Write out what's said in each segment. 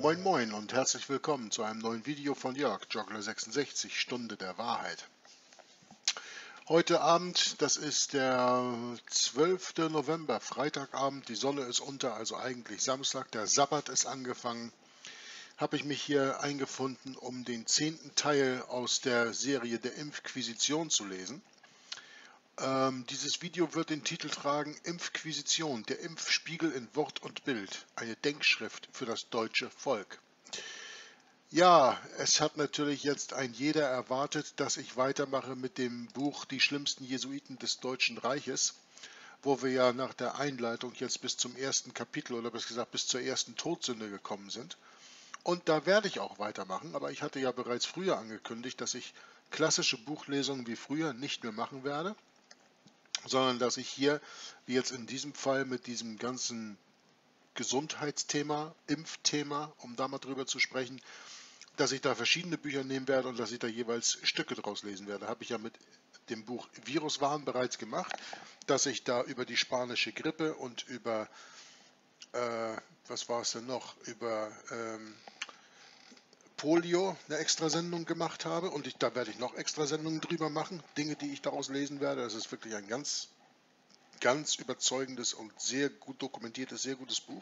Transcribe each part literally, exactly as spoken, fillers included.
Moin Moin und herzlich willkommen zu einem neuen Video von Jörg, Joggler sechsundsechzig, Stunde der Wahrheit. Heute Abend, das ist der zwölfte November, Freitagabend, die Sonne ist unter, also eigentlich Samstag, der Sabbat ist angefangen, habe ich mich hier eingefunden, um den zehnten Teil aus der Serie der Impfquisition zu lesen. Ähm, dieses Video wird den Titel tragen: Impfquisition, der Impfspiegel in Wort und Bild, eine Denkschrift für das deutsche Volk. Ja, es hat natürlich jetzt ein jeder erwartet, dass ich weitermache mit dem Buch Die schlimmsten Jesuiten des Deutschen Reiches, wo wir ja nach der Einleitung jetzt bis zum ersten Kapitel oder besser gesagt bis zur ersten Todsünde gekommen sind. Und da werde ich auch weitermachen, aber ich hatte ja bereits früher angekündigt, dass ich klassische Buchlesungen wie früher nicht mehr machen werde, sondern dass ich hier, wie jetzt in diesem Fall mit diesem ganzen Gesundheitsthema, Impfthema, um da mal drüber zu sprechen, dass ich da verschiedene Bücher nehmen werde und dass ich da jeweils Stücke draus lesen werde. Habe ich ja mit dem Buch Viruswahn bereits gemacht, dass ich da über die spanische Grippe und über, äh, was war es denn noch, über ähm, Polio eine Extrasendung gemacht habe, und ich, da werde ich noch Extrasendungen drüber machen, Dinge, die ich daraus lesen werde. Das ist wirklich ein ganz, ganz überzeugendes und sehr gut dokumentiertes, sehr gutes Buch.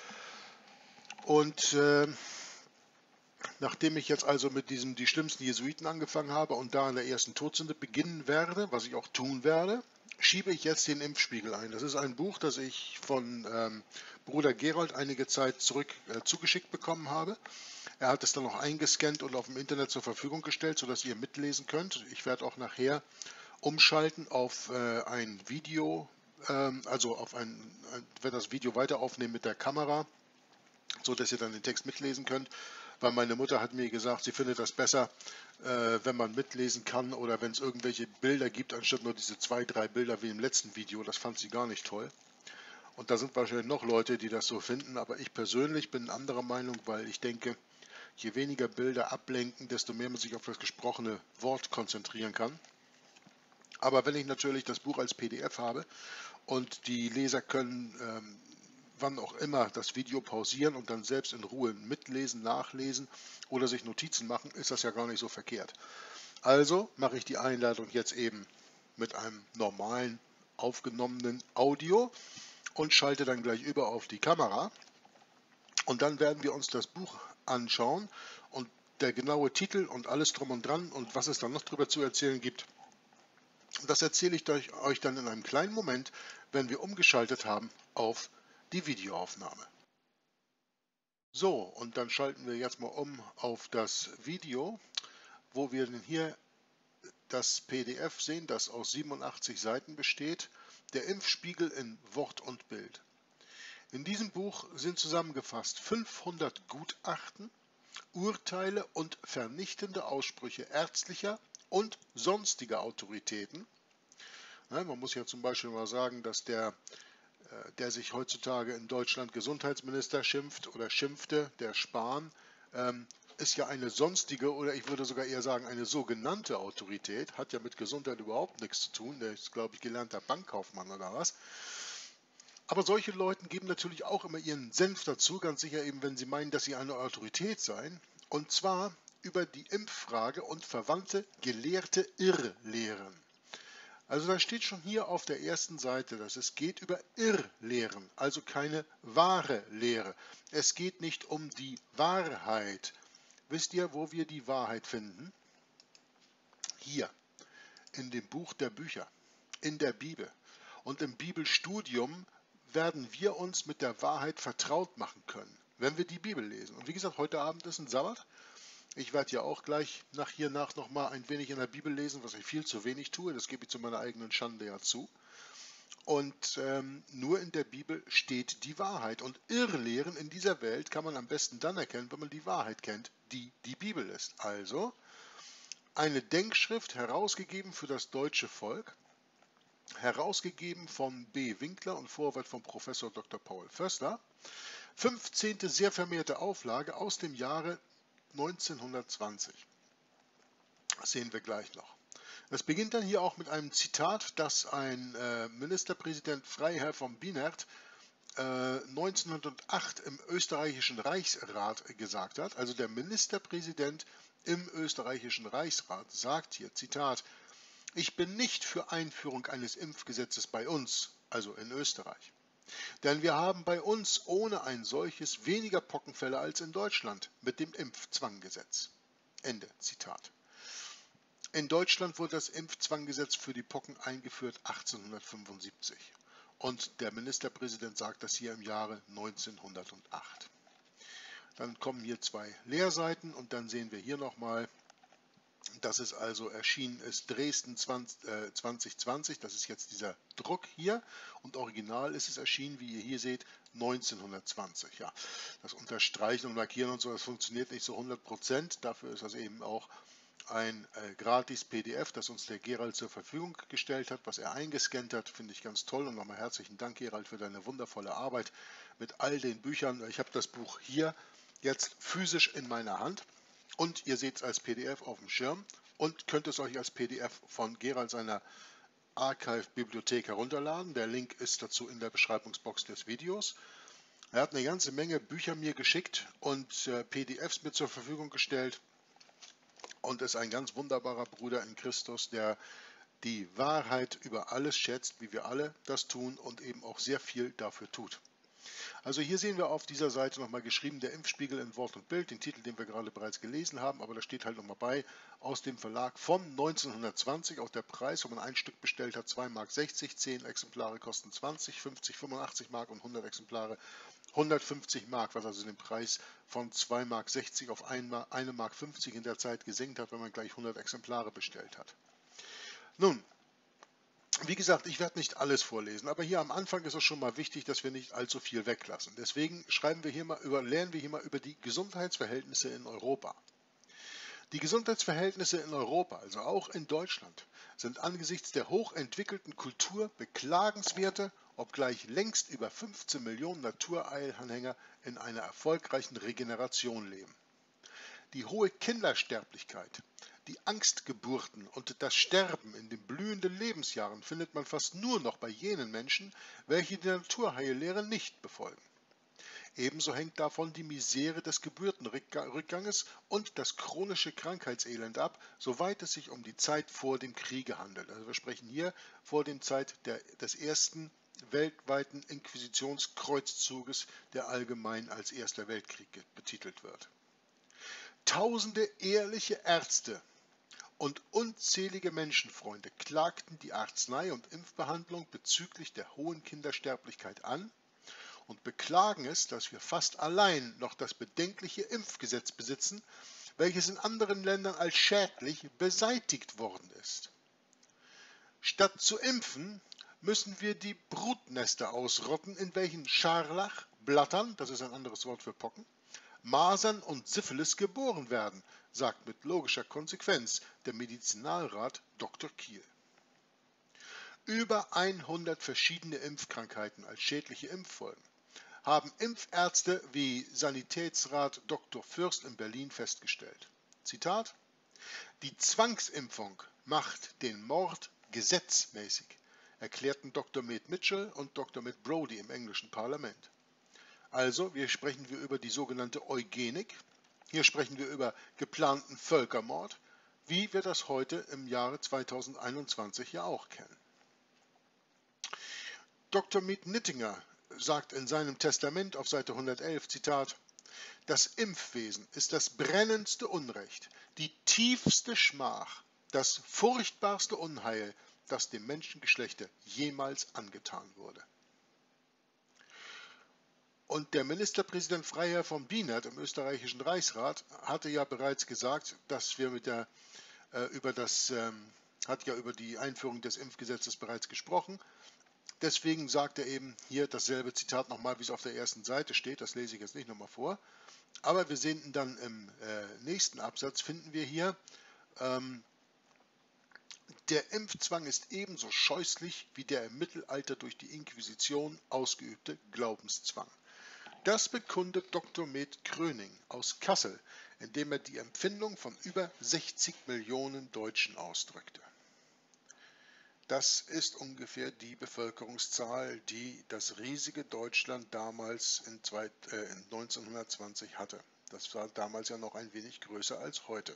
Und äh, nachdem ich jetzt also mit diesem Die schlimmsten Jesuiten angefangen habe und da in der ersten Todsünde beginnen werde, was ich auch tun werde, schiebe ich jetzt den Impfspiegel ein. Das ist ein Buch, das ich von ähm, Bruder Gerold einige Zeit zurück äh, zugeschickt bekommen habe. Er hat es dann noch eingescannt und auf dem Internet zur Verfügung gestellt, sodass ihr mitlesen könnt. Ich werde auch nachher umschalten auf äh, ein Video, ähm, also auf ein, ein, werde das Video weiter aufnehmen mit der Kamera, so dass ihr dann den Text mitlesen könnt, weil meine Mutter hat mir gesagt, sie findet das besser, äh, wenn man mitlesen kann oder wenn es irgendwelche Bilder gibt, anstatt nur diese zwei, drei Bilder wie im letzten Video. Das fand sie gar nicht toll. Und da sind wahrscheinlich noch Leute, die das so finden, aber ich persönlich bin anderer Meinung, weil ich denke, je weniger Bilder ablenken, desto mehr man sich auf das gesprochene Wort konzentrieren kann. Aber wenn ich natürlich das Buch als P D F habe und die Leser können ähm, wann auch immer das Video pausieren und dann selbst in Ruhe mitlesen, nachlesen oder sich Notizen machen, ist das ja gar nicht so verkehrt. Also mache ich die Einleitung jetzt eben mit einem normalen aufgenommenen Audio und schalte dann gleich über auf die Kamera. Und dann werden wir uns das Buch anschauen und der genaue Titel und alles drum und dran und was es dann noch drüber zu erzählen gibt, das erzähle ich euch dann in einem kleinen Moment, wenn wir umgeschaltet haben auf die Videoaufnahme. So, und dann schalten wir jetzt mal um auf das Video, wo wir denn hier das P D F sehen, das aus siebenundachtzig Seiten besteht, der Impfspiegel in Wort und Bild. In diesem Buch sind zusammengefasst fünfhundert Gutachten, Urteile und vernichtende Aussprüche ärztlicher und sonstiger Autoritäten. Ja, man muss ja zum Beispiel mal sagen, dass der, der sich heutzutage in Deutschland Gesundheitsminister schimpft oder schimpfte, der Spahn, ähm, ist ja eine sonstige oder ich würde sogar eher sagen eine sogenannte Autorität, hat ja mit Gesundheit überhaupt nichts zu tun, der ist, glaube ich, gelernter Bankkaufmann oder was. Aber solche Leute geben natürlich auch immer ihren Senf dazu, ganz sicher eben, wenn sie meinen, dass sie eine Autorität seien, und zwar über die Impffrage und verwandte gelehrte Irrlehren. Also da steht schon hier auf der ersten Seite, dass es geht über Irrlehren, also keine wahre Lehre. Es geht nicht um die Wahrheit. Wisst ihr, wo wir die Wahrheit finden? Hier, in dem Buch der Bücher, in der Bibel. Und im Bibelstudium werden wir uns mit der Wahrheit vertraut machen können, wenn wir die Bibel lesen. Und wie gesagt, heute Abend ist ein Sabbat. Ich werde ja auch gleich nach hier nach nochmal ein wenig in der Bibel lesen, was ich viel zu wenig tue. Das gebe ich zu meiner eigenen Schande ja zu. Und ähm, nur in der Bibel steht die Wahrheit. Und Irrlehren in dieser Welt kann man am besten dann erkennen, wenn man die Wahrheit kennt, die die Bibel ist. Also eine Denkschrift, herausgegeben für das deutsche Volk, herausgegeben von B. Winkler und Vorwort von Professor Doktor Paul Fössler. fünfzehnte sehr vermehrte Auflage aus dem Jahre neunzehnhundertzwanzig. Das sehen wir gleich noch. Es beginnt dann hier auch mit einem Zitat, das ein äh, Ministerpräsident Freiherr von Bienert äh, neunzehnhundertacht im österreichischen Reichsrat gesagt hat. Also der Ministerpräsident im österreichischen Reichsrat sagt hier, Zitat, ich bin nicht für Einführung eines Impfgesetzes bei uns, also in Österreich. Denn wir haben bei uns ohne ein solches weniger Pockenfälle als in Deutschland mit dem Impfzwanggesetz. Ende Zitat. In Deutschland wurde das Impfzwanggesetz für die Pocken eingeführt achtzehnhundertfünfundsiebzig. Und der Ministerpräsident sagt das hier im Jahre neunzehnhundertacht. Dann kommen hier zwei Leerseiten und dann sehen wir hier nochmal, dass es also erschienen ist, Dresden zwanzig zwanzig, das ist jetzt dieser Druck hier, und original ist es erschienen, wie ihr hier seht, neunzehnhundertzwanzig. Ja, das Unterstreichen und Markieren und so, das funktioniert nicht so hundert Prozent, dafür ist das eben auch ein äh, gratis P D F, das uns der Gerald zur Verfügung gestellt hat, was er eingescannt hat, finde ich ganz toll, und nochmal herzlichen Dank, Gerald, für deine wundervolle Arbeit mit all den Büchern. Ich habe das Buch hier jetzt physisch in meiner Hand. Und ihr seht es als P D F auf dem Schirm und könnt es euch als P D F von Gerald seiner Archive-Bibliothek herunterladen. Der Link ist dazu in der Beschreibungsbox des Videos. Er hat eine ganze Menge Bücher mir geschickt und äh, P D Fs mir zur Verfügung gestellt und ist ein ganz wunderbarer Bruder in Christus, der die Wahrheit über alles schätzt, wie wir alle das tun und eben auch sehr viel dafür tut. Also hier sehen wir auf dieser Seite nochmal geschrieben, der Impfspiegel in Wort und Bild, den Titel, den wir gerade bereits gelesen haben, aber da steht halt nochmal bei, aus dem Verlag von neunzehnhundertzwanzig, auch der Preis, wenn man ein Stück bestellt hat, zwei Mark sechzig, zehn Exemplare kosten zwanzig, fünfzig, fünfundachtzig Mark und hundert Exemplare hundertfünfzig Mark, was also den Preis von zwei Mark sechzig auf eine Mark fünfzig in der Zeit gesenkt hat, wenn man gleich hundert Exemplare bestellt hat. Nun, wie gesagt, ich werde nicht alles vorlesen, aber hier am Anfang ist es schon mal wichtig, dass wir nicht allzu viel weglassen. Deswegen schreiben wir hier mal über, lernen wir hier mal über die Gesundheitsverhältnisse in Europa. Die Gesundheitsverhältnisse in Europa, also auch in Deutschland, sind angesichts der hochentwickelten Kultur beklagenswerte, obgleich längst über fünfzehn Millionen Natureilhanhänger in einer erfolgreichen Regeneration leben. Die hohe Kindersterblichkeit, die Angstgeburten und das Sterben in den blühenden Lebensjahren findet man fast nur noch bei jenen Menschen, welche die Naturheillehre nicht befolgen. Ebenso hängt davon die Misere des Geburtenrückganges und das chronische Krankheitselend ab, soweit es sich um die Zeit vor dem Kriege handelt. Also wir sprechen hier vor der Zeit der, des ersten weltweiten Inquisitionskreuzzuges, der allgemein als Erster Weltkrieg betitelt wird. Tausende ehrliche Ärzte und unzählige Menschenfreunde klagten die Arznei- und Impfbehandlung bezüglich der hohen Kindersterblichkeit an und beklagen es, dass wir fast allein noch das bedenkliche Impfgesetz besitzen, welches in anderen Ländern als schädlich beseitigt worden ist. Statt zu impfen, müssen wir die Brutnester ausrotten, in welchen Scharlach, Blattern, das ist ein anderes Wort für Pocken, Masern und Syphilis geboren werden, sagt mit logischer Konsequenz der Medizinalrat Doktor Kiel. Über hundert verschiedene Impfkrankheiten als schädliche Impffolgen haben Impfärzte wie Sanitätsrat Doktor Fürst in Berlin festgestellt. Zitat: Die Zwangsimpfung macht den Mord gesetzmäßig, erklärten Doktor Med Mitchell und Doktor Med Brodie im englischen Parlament. Also, hier sprechen wir über die sogenannte Eugenik, hier sprechen wir über geplanten Völkermord, wie wir das heute im Jahre zweitausendeinundzwanzig ja auch kennen. Doktor Med Nittinger sagt in seinem Testament auf Seite hundertelf, Zitat, das Impfwesen ist das brennendste Unrecht, die tiefste Schmach, das furchtbarste Unheil, das dem Menschengeschlechte jemals angetan wurde. Und der Ministerpräsident Freiherr von Bienert im österreichischen Reichsrat hatte ja bereits gesagt, dass wir mit der, äh, über das, ähm, hat ja über die Einführung des Impfgesetzes bereits gesprochen. Deswegen sagt er eben hier dasselbe Zitat nochmal, wie es auf der ersten Seite steht. Das lese ich jetzt nicht nochmal vor. Aber wir sehen dann im äh, nächsten Absatz, finden wir hier, ähm, der Impfzwang ist ebenso scheußlich wie der im Mittelalter durch die Inquisition ausgeübte Glaubenszwang. Das bekundet Doktor Med Kröning aus Kassel, indem er die Empfindung von über sechzig Millionen Deutschen ausdrückte. Das ist ungefähr die Bevölkerungszahl, die das riesige Deutschland damals in, zwei, äh, in neunzehnhundertzwanzig hatte. Das war damals ja noch ein wenig größer als heute.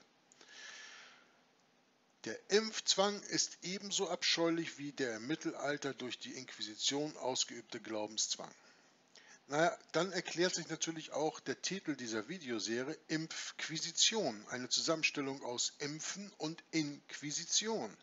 Der Impfzwang ist ebenso abscheulich wie der im Mittelalter durch die Inquisition ausgeübte Glaubenszwang. Naja, dann erklärt sich natürlich auch der Titel dieser Videoserie Impfquisition, eine Zusammenstellung aus Impfen und Inquisition.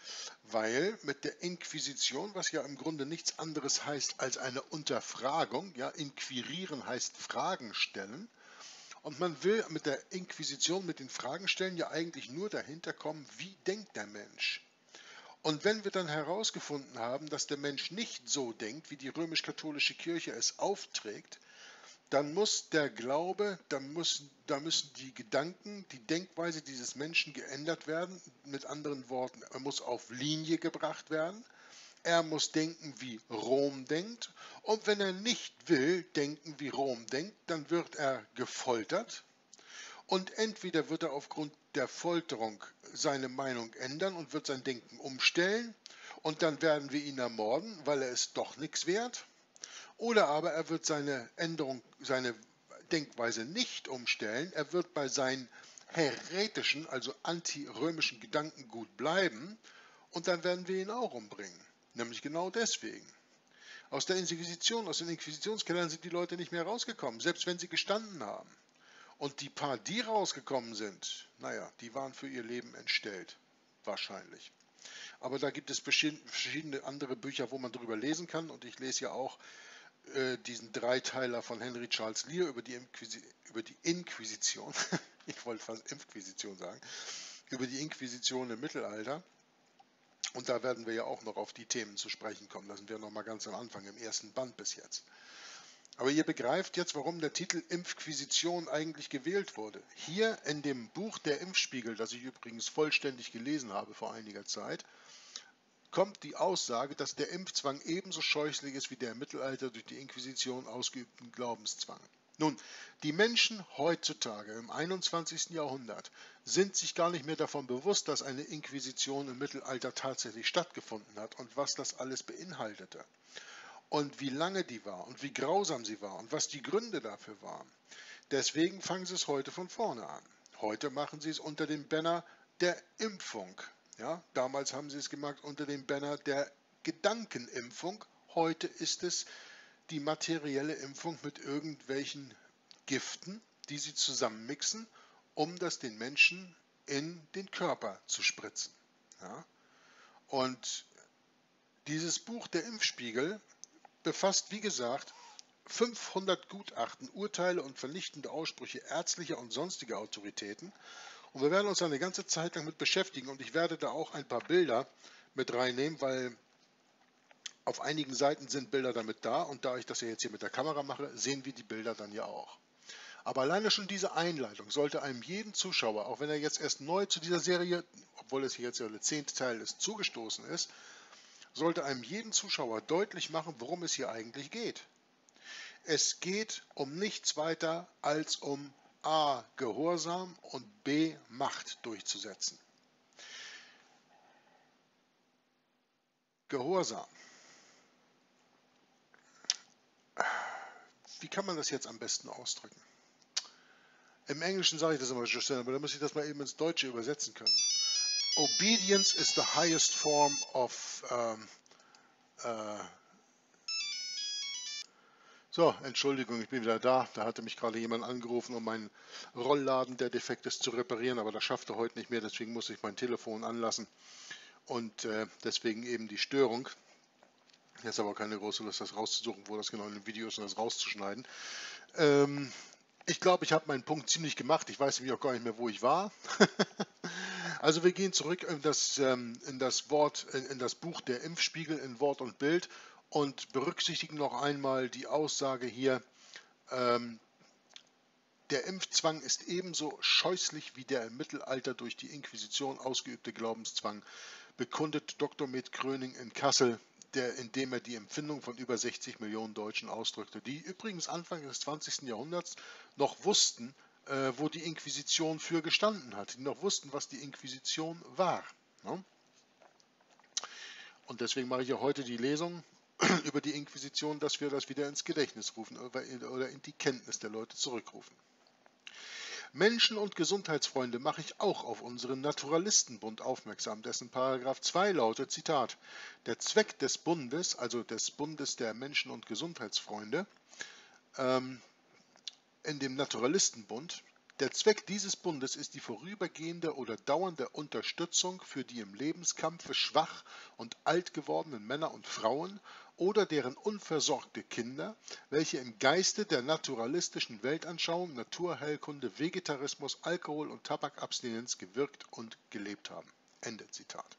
Weil mit der Inquisition, was ja im Grunde nichts anderes heißt als eine Unterfragung, ja, inquirieren heißt Fragen stellen, und man will mit der Inquisition, mit den Fragen stellen, ja eigentlich nur dahinter kommen, wie denkt der Mensch? Und wenn wir dann herausgefunden haben, dass der Mensch nicht so denkt, wie die römisch-katholische Kirche es aufträgt, dann muss der Glaube, da müssen, da müssen die Gedanken, die Denkweise dieses Menschen geändert werden. Mit anderen Worten, er muss auf Linie gebracht werden. Er muss denken, wie Rom denkt. Und wenn er nicht will denken, wie Rom denkt, dann wird er gefoltert. Und entweder wird er aufgrund der Folterung seine Meinung ändern und wird sein Denken umstellen. Und dann werden wir ihn ermorden, weil er ist doch nichts wert. Oder aber er wird seine Änderung, seine Denkweise nicht umstellen. Er wird bei seinen häretischen, also antirömischen Gedankengut bleiben. Und dann werden wir ihn auch umbringen. Nämlich genau deswegen. Aus der Inquisition, aus den Inquisitionskellern sind die Leute nicht mehr rausgekommen, selbst wenn sie gestanden haben. Und die paar, die rausgekommen sind, naja, die waren für ihr Leben entstellt. Wahrscheinlich. Aber da gibt es verschiedene andere Bücher, wo man darüber lesen kann. Und ich lese ja auch äh, diesen Dreiteiler von Henry Charles Lear über die, Inquisi über die Inquisition. Ich wollte fast Inquisition sagen. Über die Inquisition im Mittelalter. Und da werden wir ja auch noch auf die Themen zu sprechen kommen. Da sind wir noch mal ganz am Anfang, im ersten Band bis jetzt. Aber ihr begreift jetzt, warum der Titel Impfquisition eigentlich gewählt wurde. Hier in dem Buch Der Impfspiegel, das ich übrigens vollständig gelesen habe vor einiger Zeit, kommt die Aussage, dass der Impfzwang ebenso scheußlich ist wie der im Mittelalter durch die Inquisition ausgeübten Glaubenszwang. Nun, die Menschen heutzutage im einundzwanzigsten Jahrhundert sind sich gar nicht mehr davon bewusst, dass eine Inquisition im Mittelalter tatsächlich stattgefunden hat und was das alles beinhaltete. Und wie lange die war und wie grausam sie war und was die Gründe dafür waren. Deswegen fangen sie es heute von vorne an. Heute machen sie es unter dem Banner der Impfung. Ja, damals haben sie es gemacht unter dem Banner der Gedankenimpfung. Heute ist es die materielle Impfung mit irgendwelchen Giften, die sie zusammenmixen, um das den Menschen in den Körper zu spritzen. Ja? Und dieses Buch Der Impfspiegel befasst, wie gesagt, fünfhundert Gutachten, Urteile und vernichtende Aussprüche ärztlicher und sonstiger Autoritäten. Und wir werden uns eine ganze Zeit lang mit beschäftigen und ich werde da auch ein paar Bilder mit reinnehmen, weil auf einigen Seiten sind Bilder damit da und da ich das ja jetzt hier mit der Kamera mache, sehen wir die Bilder dann ja auch. Aber alleine schon diese Einleitung sollte einem jeden Zuschauer, auch wenn er jetzt erst neu zu dieser Serie, obwohl es hier jetzt ja der zehnte Teil ist, zugestoßen ist, sollte einem jeden Zuschauer deutlich machen, worum es hier eigentlich geht. Es geht um nichts weiter als um A. Gehorsam und B. Macht durchzusetzen. Gehorsam. Wie kann man das jetzt am besten ausdrücken? Im Englischen sage ich das immer so schnell, aber da muss ich das mal eben ins Deutsche übersetzen können. Obedience is the highest form of um, uh, So, Entschuldigung, ich bin wieder da. Da hatte mich gerade jemand angerufen, um meinen Rollladen, der defekt ist, zu reparieren, aber das schafft er heute nicht mehr, deswegen muss ich mein Telefon anlassen und äh, deswegen eben die Störung. Jetzt aber keine große Lust, das rauszusuchen, wo das genau in dem Video ist und das rauszuschneiden. Ähm, ich glaube, ich habe meinen Punkt ziemlich gemacht. Ich weiß nämlich auch gar nicht mehr, wo ich war. Also wir gehen zurück in das, ähm, in das Wort, in, in das Buch Der Impfspiegel in Wort und Bild und berücksichtigen noch einmal die Aussage hier, ähm, der Impfzwang ist ebenso scheußlich wie der im Mittelalter durch die Inquisition ausgeübte Glaubenszwang, bekundet Doktor Med Kröning in Kassel, der, indem er die Empfindung von über sechzig Millionen Deutschen ausdrückte, die übrigens Anfang des zwanzigsten Jahrhunderts noch wussten, äh, wo die Inquisition für gestanden hat, die noch wussten, was die Inquisition war. Ne? Und deswegen mache ich ja heute die Lesung über die Inquisition, dass wir das wieder ins Gedächtnis rufen oder in die Kenntnis der Leute zurückrufen. Menschen- und Gesundheitsfreunde mache ich auch auf unseren Naturalistenbund aufmerksam, dessen Paragraph zwei lautet, Zitat, der Zweck des Bundes, also des Bundes der Menschen- und Gesundheitsfreunde, ähm, in dem Naturalistenbund, der Zweck dieses Bundes ist die vorübergehende oder dauernde Unterstützung für die im Lebenskampfe schwach und alt gewordenen Männer und Frauen oder deren unversorgte Kinder, welche im Geiste der naturalistischen Weltanschauung, Naturheilkunde, Vegetarismus, Alkohol- und Tabakabstinenz gewirkt und gelebt haben. Ende Zitat.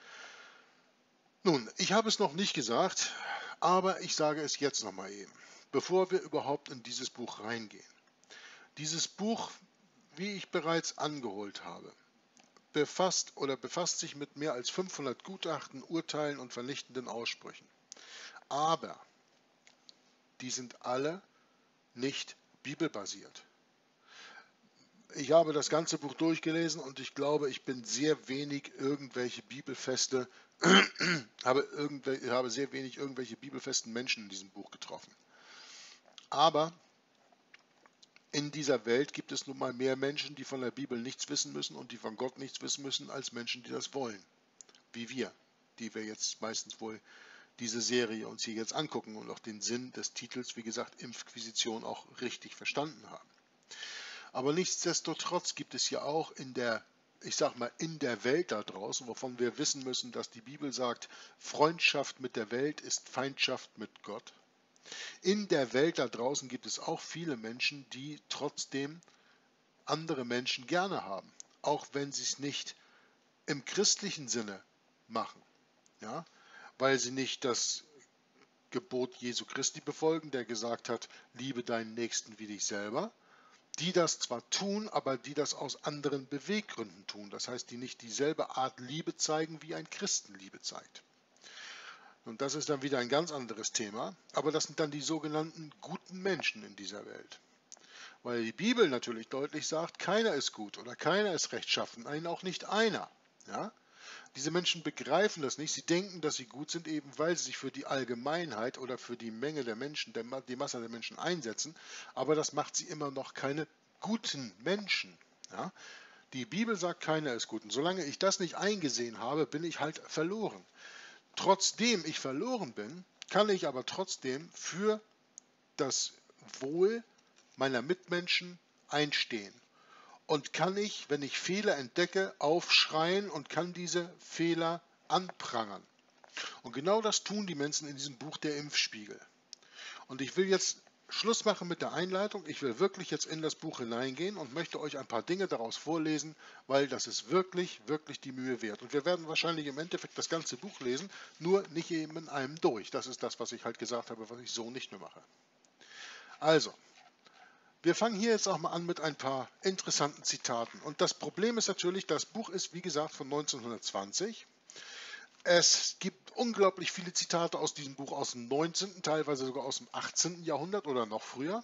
Nun, ich habe es noch nicht gesagt, aber ich sage es jetzt nochmal eben, bevor wir überhaupt in dieses Buch reingehen. Dieses Buch, wie ich bereits angeholt habe, befasst oder befasst sich mit mehr als fünfhundert Gutachten, Urteilen und vernichtenden Aussprüchen. Aber die sind alle nicht bibelbasiert. Ich habe das ganze Buch durchgelesen und ich glaube, ich bin sehr wenig irgendwelche bibelfeste, habe, irgendwelche, habe sehr wenig irgendwelche bibelfesten Menschen in diesem Buch getroffen. Aber in dieser Welt gibt es nun mal mehr Menschen, die von der Bibel nichts wissen müssen und die von Gott nichts wissen müssen, als Menschen, die das wollen. Wie wir, die wir jetzt meistens wohl diese Serie uns hier jetzt angucken und auch den Sinn des Titels, wie gesagt, Inquisition auch richtig verstanden haben. Aber nichtsdestotrotz gibt es ja auch in der, ich sag mal, in der Welt da draußen, wovon wir wissen müssen, dass die Bibel sagt, Freundschaft mit der Welt ist Feindschaft mit Gott. In der Welt da draußen gibt es auch viele Menschen, die trotzdem andere Menschen gerne haben, auch wenn sie es nicht im christlichen Sinne machen, ja, weil sie nicht das Gebot Jesu Christi befolgen, der gesagt hat, liebe deinen Nächsten wie dich selber, die das zwar tun, aber die das aus anderen Beweggründen tun, das heißt, die nicht dieselbe Art Liebe zeigen, wie ein Christen Liebe zeigt. Und das ist dann wieder ein ganz anderes Thema, aber das sind dann die sogenannten guten Menschen in dieser Welt. Weil die Bibel natürlich deutlich sagt, keiner ist gut oder keiner ist rechtschaffen, nein, auch nicht einer. Ja? Diese Menschen begreifen das nicht, sie denken, dass sie gut sind, eben weil sie sich für die Allgemeinheit oder für die Menge der Menschen, der, die Masse der Menschen einsetzen, aber das macht sie immer noch keine guten Menschen. Ja? Die Bibel sagt, keiner ist gut und solange ich das nicht eingesehen habe, bin ich halt verloren. Trotzdem ich verloren bin, kann ich aber trotzdem für das Wohl meiner Mitmenschen einstehen. Und kann ich, wenn ich Fehler entdecke, aufschreien und kann diese Fehler anprangern. Und genau das tun die Menschen in diesem Buch der Impfspiegel. Und ich will jetzt Schluss machen mit der Einleitung. Ich will wirklich jetzt in das Buch hineingehen und möchte euch ein paar Dinge daraus vorlesen, weil das ist wirklich, wirklich die Mühe wert. Und wir werden wahrscheinlich im Endeffekt das ganze Buch lesen, nur nicht eben in einem durch. Das ist das, was ich halt gesagt habe, was ich so nicht mehr mache. Also, wir fangen hier jetzt auch mal an mit ein paar interessanten Zitaten. Und das Problem ist natürlich, das Buch ist, wie gesagt, von neunzehnhundertzwanzig. Es gibt unglaublich viele Zitate aus diesem Buch aus dem neunzehnten, teilweise sogar aus dem achtzehnten Jahrhundert oder noch früher.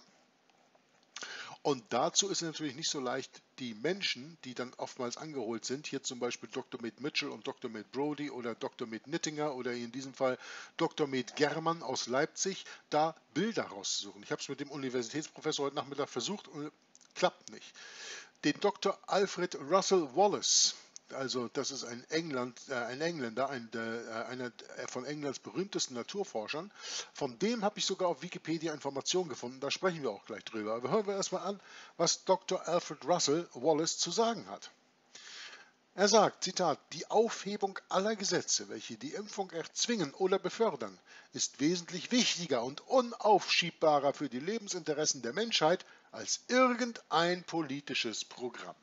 Und dazu ist es natürlich nicht so leicht, die Menschen, die dann oftmals angeholt sind, hier zum Beispiel Doktor Med Mitchell und Doktor Med Brodie oder Doktor Med Nittinger oder in diesem Fall Doktor Med Germann aus Leipzig, da Bilder rauszusuchen. Ich habe es mit dem Universitätsprofessor heute Nachmittag versucht und klappt nicht. Den Doktor Alfred Russel Wallace, also das ist ein, England, äh, ein Engländer, ein, äh, einer von Englands berühmtesten Naturforschern. Von dem habe ich sogar auf Wikipedia Informationen gefunden, da sprechen wir auch gleich drüber. Aber hören wir erstmal an, was Doktor Alfred Russel Wallace zu sagen hat. Er sagt, Zitat, die Aufhebung aller Gesetze, welche die Impfung erzwingen oder befördern, ist wesentlich wichtiger und unaufschiebbarer für die Lebensinteressen der Menschheit als irgendein politisches Programm.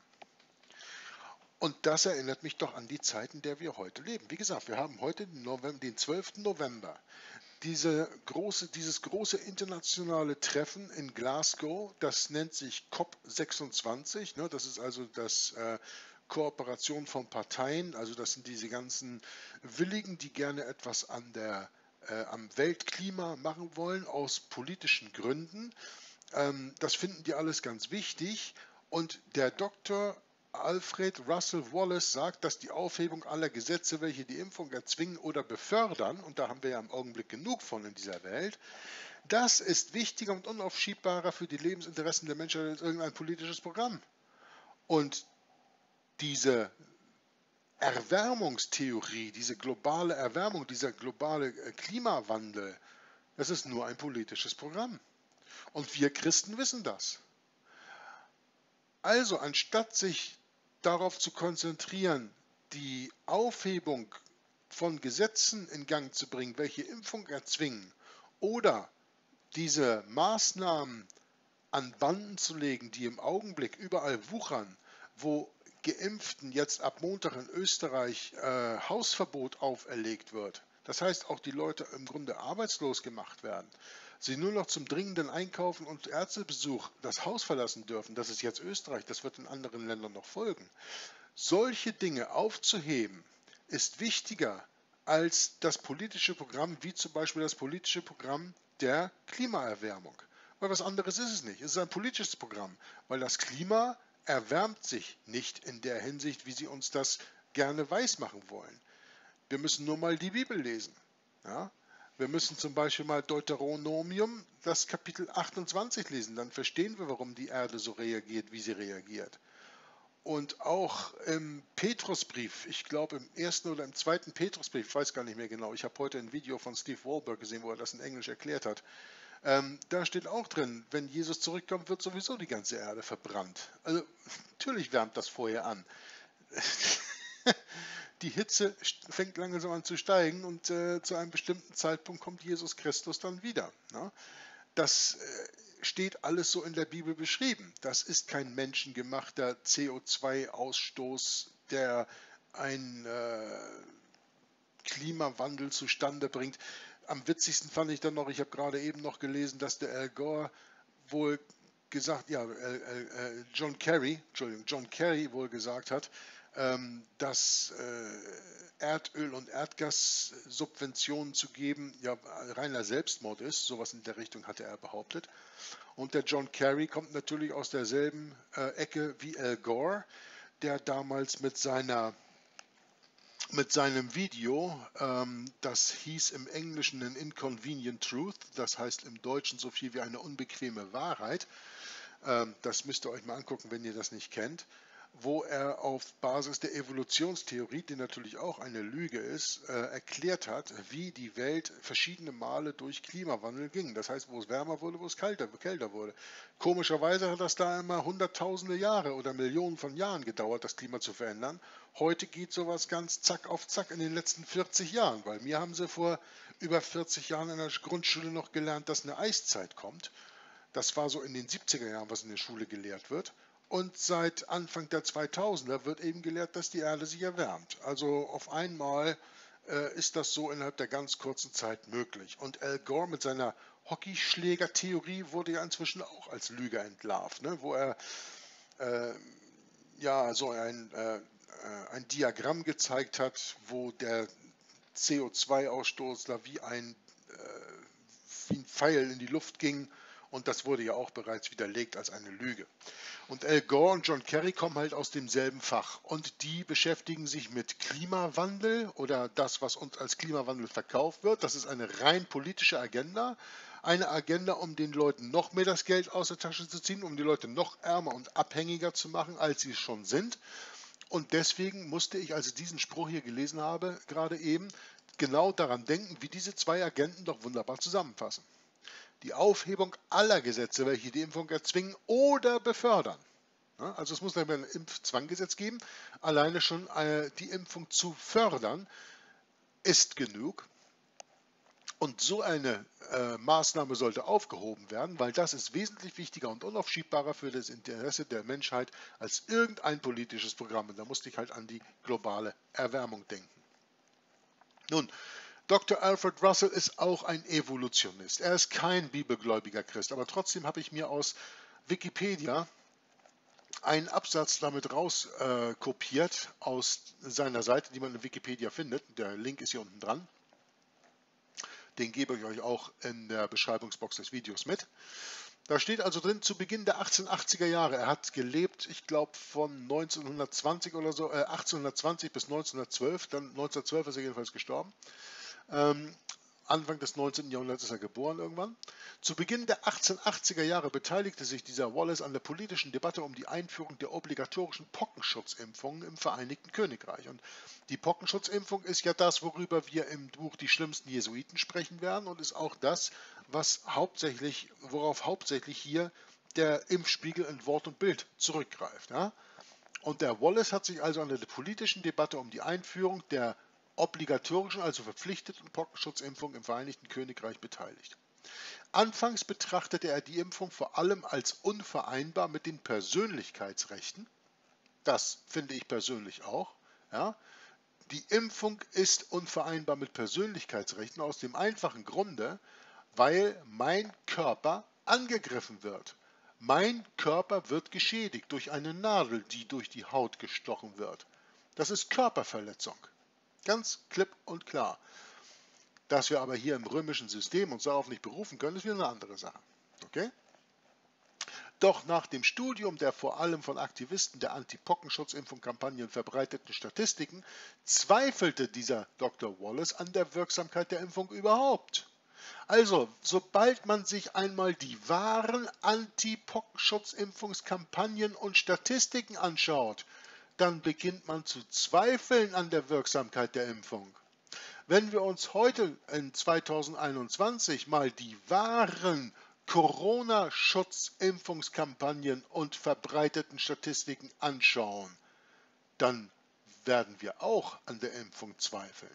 Und das erinnert mich doch an die Zeit, in der wir heute leben. Wie gesagt, wir haben heute den, November, den zwölften November. Diese große, dieses große internationale Treffen in Glasgow, das nennt sich COP sechsundzwanzig. Ne, das ist also das äh, Kooperation von Parteien. Also das sind diese ganzen Willigen, die gerne etwas an der, äh, am Weltklima machen wollen, aus politischen Gründen. Ähm, das finden die alles ganz wichtig. Und der Doktor Alfred Russel Wallace sagt, dass die Aufhebung aller Gesetze, welche die Impfung erzwingen oder befördern, und da haben wir ja im Augenblick genug von in dieser Welt, das ist wichtiger und unaufschiebbarer für die Lebensinteressen der Menschheit als irgendein politisches Programm. Und diese Erwärmungstheorie, diese globale Erwärmung, dieser globale Klimawandel, das ist nur ein politisches Programm. Und wir Christen wissen das. Also anstatt sich darauf zu konzentrieren, die Aufhebung von Gesetzen in Gang zu bringen, welche Impfung erzwingen, oder diese Maßnahmen an Banden zu legen, die im Augenblick überall wuchern, wo Geimpften jetzt ab Montag in Österreich äh, Hausverbot auferlegt wird. Das heißt, auch die Leute im Grunde arbeitslos gemacht werden. Sie nur noch zum dringenden Einkaufen und Ärztebesuch das Haus verlassen dürfen. Das ist jetzt Österreich, das wird in anderen Ländern noch folgen. Solche Dinge aufzuheben, ist wichtiger als das politische Programm, wie zum Beispiel das politische Programm der Klimaerwärmung. Weil was anderes ist es nicht. Es ist ein politisches Programm, weil das Klima erwärmt sich nicht in der Hinsicht, wie sie uns das gerne weismachen wollen. Wir müssen nur mal die Bibel lesen. Ja? Wir müssen zum Beispiel mal Deuteronomium, das Kapitel achtundzwanzig lesen, dann verstehen wir, warum die Erde so reagiert, wie sie reagiert. Und auch im Petrusbrief, ich glaube im ersten oder im zweiten Petrusbrief, ich weiß gar nicht mehr genau, ich habe heute ein Video von Steve Wahlberg gesehen, wo er das in Englisch erklärt hat. Ähm, da steht auch drin, wenn Jesus zurückkommt, wird sowieso die ganze Erde verbrannt. Also natürlich wärmt das vorher an. Die Hitze fängt langsam an zu steigen und äh, zu einem bestimmten Zeitpunkt kommt Jesus Christus dann wieder. Ne? Das äh, steht alles so in der Bibel beschrieben. Das ist kein menschengemachter C O zwei Ausstoß, der einen äh, Klimawandel zustande bringt. Am witzigsten fand ich dann noch, ich habe gerade eben noch gelesen, dass der Al Gore wohl gesagt, ja, äh, äh, John Kerry, Entschuldigung, John Kerry wohl gesagt hat, ähm, dass äh, Erdöl- und Erdgassubventionen zu geben, ja, reiner Selbstmord ist. Sowas in der Richtung hatte er behauptet. Und der John Kerry kommt natürlich aus derselben äh, Ecke wie Al Gore, der damals mit seiner mit seinem Video, ähm, das hieß im Englischen an Inconvenient Truth, das heißt im Deutschen so viel wie eine unbequeme Wahrheit. Ähm, das müsst ihr euch mal angucken, wenn ihr das nicht kennt, wo er auf Basis der Evolutionstheorie, die natürlich auch eine Lüge ist, äh, erklärt hat, wie die Welt verschiedene Male durch Klimawandel ging. Das heißt, wo es wärmer wurde, wo es kälter, kälter wurde. Komischerweise hat das da immer hunderttausende Jahre oder Millionen von Jahren gedauert, das Klima zu verändern. Heute geht sowas ganz zack auf zack in den letzten vierzig Jahren, weil mir haben sie vor über vierzig Jahren in der Grundschule noch gelernt, dass eine Eiszeit kommt. Das war so in den siebziger Jahren, was in der Schule gelehrt wird. Und seit Anfang der zweitausender wird eben gelehrt, dass die Erde sich erwärmt. Also auf einmal äh, ist das so innerhalb der ganz kurzen Zeit möglich. Und Al Gore mit seiner Hockeyschläger-Theorie wurde ja inzwischen auch als Lüge entlarvt, ne? Wo er äh, ja so ein, äh, ein Diagramm gezeigt hat, wo der C O zwei Ausstoß da wie ein, äh, wie ein Pfeil in die Luft ging. Und das wurde ja auch bereits widerlegt als eine Lüge. Und Al Gore und John Kerry kommen halt aus demselben Fach. Und die beschäftigen sich mit Klimawandel oder das, was uns als Klimawandel verkauft wird. Das ist eine rein politische Agenda. Eine Agenda, um den Leuten noch mehr das Geld aus der Tasche zu ziehen, um die Leute noch ärmer und abhängiger zu machen, als sie es schon sind. Und deswegen musste ich, als ich diesen Spruch hier gelesen habe, gerade eben, genau daran denken, wie diese zwei Agenten doch wunderbar zusammenfassen. Die Aufhebung aller Gesetze, welche die Impfung erzwingen oder befördern. Also es muss ein Impfzwanggesetz geben. Alleine schon äh, die Impfung zu fördern, ist genug. Und so eine äh, Maßnahme sollte aufgehoben werden, weil das ist wesentlich wichtiger und unaufschiebbarer für das Interesse der Menschheit als irgendein politisches Programm. Und da musste ich halt an die globale Erwärmung denken. Nun, Doktor Alfred Russel ist auch ein Evolutionist. Er ist kein bibelgläubiger Christ, aber trotzdem habe ich mir aus Wikipedia einen Absatz damit rauskopiert äh, aus seiner Seite, die man in Wikipedia findet. Der Link ist hier unten dran. Den gebe ich euch auch in der Beschreibungsbox des Videos mit. Da steht also drin, zu Beginn der achtzehnhundertachtziger Jahre. Er hat gelebt, ich glaube, von neunzehnhundertzwanzig oder so, äh, achtzehnhundertzwanzig bis neunzehnhundertzwölf. Dann neunzehnhundertzwölf ist er jedenfalls gestorben. Ähm, Anfang des neunzehnten Jahrhunderts ist er geboren irgendwann. Zu Beginn der achtzehnhundertachtziger Jahre beteiligte sich dieser Wallace an der politischen Debatte um die Einführung der obligatorischen Pockenschutzimpfungen im Vereinigten Königreich. Und die Pockenschutzimpfung ist ja das, worüber wir im Buch Die schlimmsten Jesuiten sprechen werden, und ist auch das, was hauptsächlich, worauf hauptsächlich hier der Impfspiegel in Wort und Bild zurückgreift. Ja? Und der Wallace hat sich also an der politischen Debatte um die Einführung der obligatorischen, also verpflichteten Pockenschutzimpfung im Vereinigten Königreich beteiligt. Anfangs betrachtete er die Impfung vor allem als unvereinbar mit den Persönlichkeitsrechten. Das finde ich persönlich auch. Ja. Die Impfung ist unvereinbar mit Persönlichkeitsrechten aus dem einfachen Grunde, weil mein Körper angegriffen wird. Mein Körper wird geschädigt durch eine Nadel, die durch die Haut gestochen wird. Das ist Körperverletzung. Ganz klipp und klar. Dass wir aber hier im römischen System uns darauf nicht berufen können, ist wieder eine andere Sache. Okay? Doch nach dem Studium der vor allem von Aktivisten der Anti-Pockenschutzimpfung-Kampagnen verbreiteten Statistiken zweifelte dieser Doktor Wallace an der Wirksamkeit der Impfung überhaupt. Also, sobald man sich einmal die wahren Anti-Pockenschutzimpfungskampagnen und Statistiken anschaut, dann beginnt man zu zweifeln an der Wirksamkeit der Impfung. Wenn wir uns heute in zweitausendeinundzwanzig mal die wahren Corona-Schutzimpfungskampagnen und verbreiteten Statistiken anschauen, dann werden wir auch an der Impfung zweifeln.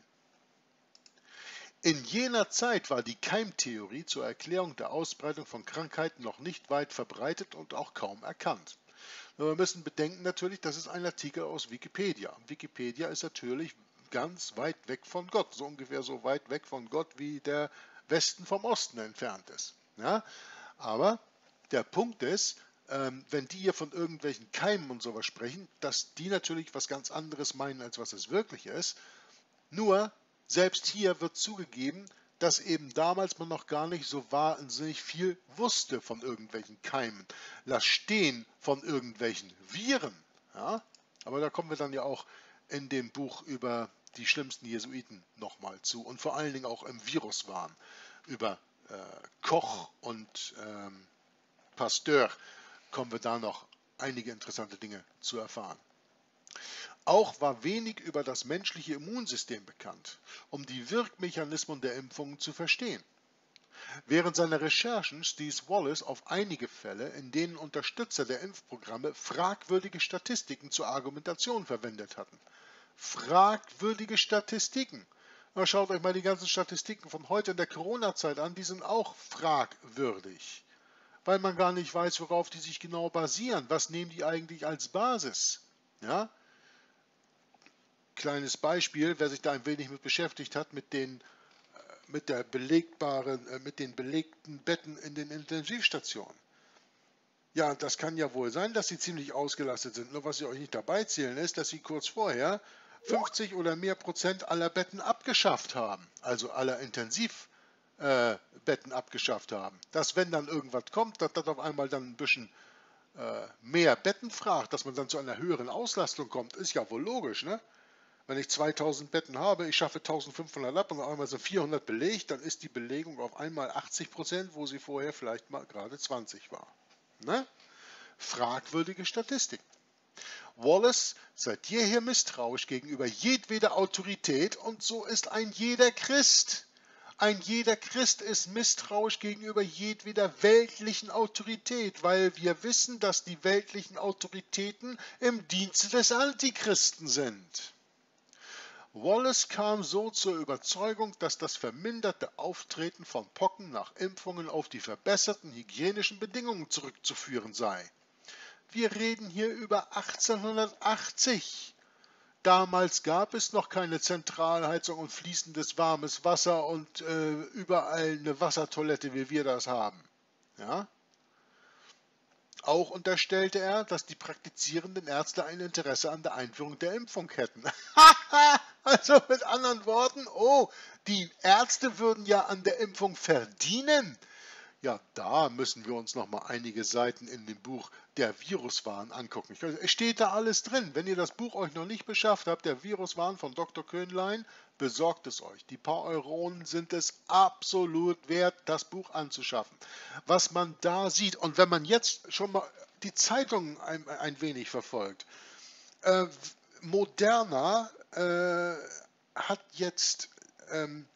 In jener Zeit war die Keimtheorie zur Erklärung der Ausbreitung von Krankheiten noch nicht weit verbreitet und auch kaum erkannt. Wir müssen bedenken natürlich, das ist ein Artikel aus Wikipedia. Wikipedia ist natürlich ganz weit weg von Gott, so ungefähr so weit weg von Gott, wie der Westen vom Osten entfernt ist. Ja? Aber der Punkt ist, ähm, wenn die hier von irgendwelchen Keimen und sowas sprechen, dass die natürlich was ganz anderes meinen, als was es wirklich ist. Nur, selbst hier wird zugegeben, dass eben damals man noch gar nicht so wahnsinnig viel wusste von irgendwelchen Keimen. Lass stehen von irgendwelchen Viren. Ja? Aber da kommen wir dann ja auch in dem Buch über die schlimmsten Jesuiten nochmal zu. Und vor allen Dingen auch im Viruswahn. Über äh, Koch und ähm, Pasteur kommen wir da noch einige interessante Dinge zu erfahren. Auch war wenig über das menschliche Immunsystem bekannt, um die Wirkmechanismen der Impfungen zu verstehen. Während seiner Recherchen stieß Wallace auf einige Fälle, in denen Unterstützer der Impfprogramme fragwürdige Statistiken zur Argumentation verwendet hatten. Fragwürdige Statistiken. Na, schaut euch mal die ganzen Statistiken von heute in der Corona-Zeit an, die sind auch fragwürdig, weil man gar nicht weiß, worauf die sich genau basieren. Was nehmen die eigentlich als Basis? Ja? Kleines Beispiel, wer sich da ein wenig mit beschäftigt hat, mit den, mit der belegbaren, mit den belegten Betten in den Intensivstationen. Ja, das kann ja wohl sein, dass sie ziemlich ausgelastet sind. Nur was sie euch nicht dabei zählen ist, dass sie kurz vorher fünfzig oder mehr Prozent aller Betten abgeschafft haben. Also aller Intensivbetten abgeschafft haben. Dass wenn dann irgendwas kommt, dass das auf einmal dann ein bisschen äh, mehr Betten fragt, dass man dann zu einer höheren Auslastung kommt, ist ja wohl logisch, ne? Wenn ich zweitausend Betten habe, ich schaffe eintausendfünfhundert ab und auf einmal sind vierhundert belegt, dann ist die Belegung auf einmal achtzig Prozent, wo sie vorher vielleicht mal gerade zwanzig war. Ne? Fragwürdige Statistik. Wallace seit jeher misstrauisch gegenüber jedweder Autorität, und so ist ein jeder Christ. Ein jeder Christ ist misstrauisch gegenüber jedweder weltlichen Autorität, weil wir wissen, dass die weltlichen Autoritäten im Dienste des Antichristen sind. Wallace kam so zur Überzeugung, dass das verminderte Auftreten von Pocken nach Impfungen auf die verbesserten hygienischen Bedingungen zurückzuführen sei. Wir reden hier über achtzehnhundertachtzig. Damals gab es noch keine Zentralheizung und fließendes warmes Wasser und äh, überall eine Wassertoilette, wie wir das haben. Ja? Auch unterstellte er, dass die praktizierenden Ärzte ein Interesse an der Einführung der Impfung hätten. Also mit anderen Worten, oh, die Ärzte würden ja an der Impfung verdienen. Ja, da müssen wir uns noch mal einige Seiten in dem Buch Der Viruswahn angucken. Ich weiß, es steht da alles drin. Wenn ihr das Buch euch noch nicht beschafft habt, Der Viruswahn von Doktor Köhnlein, besorgt es euch. Die paar Euronen sind es absolut wert, das Buch anzuschaffen. Was man da sieht, und wenn man jetzt schon mal die Zeitungen ein, ein wenig verfolgt, äh, Moderna äh, hat jetzt, ähm,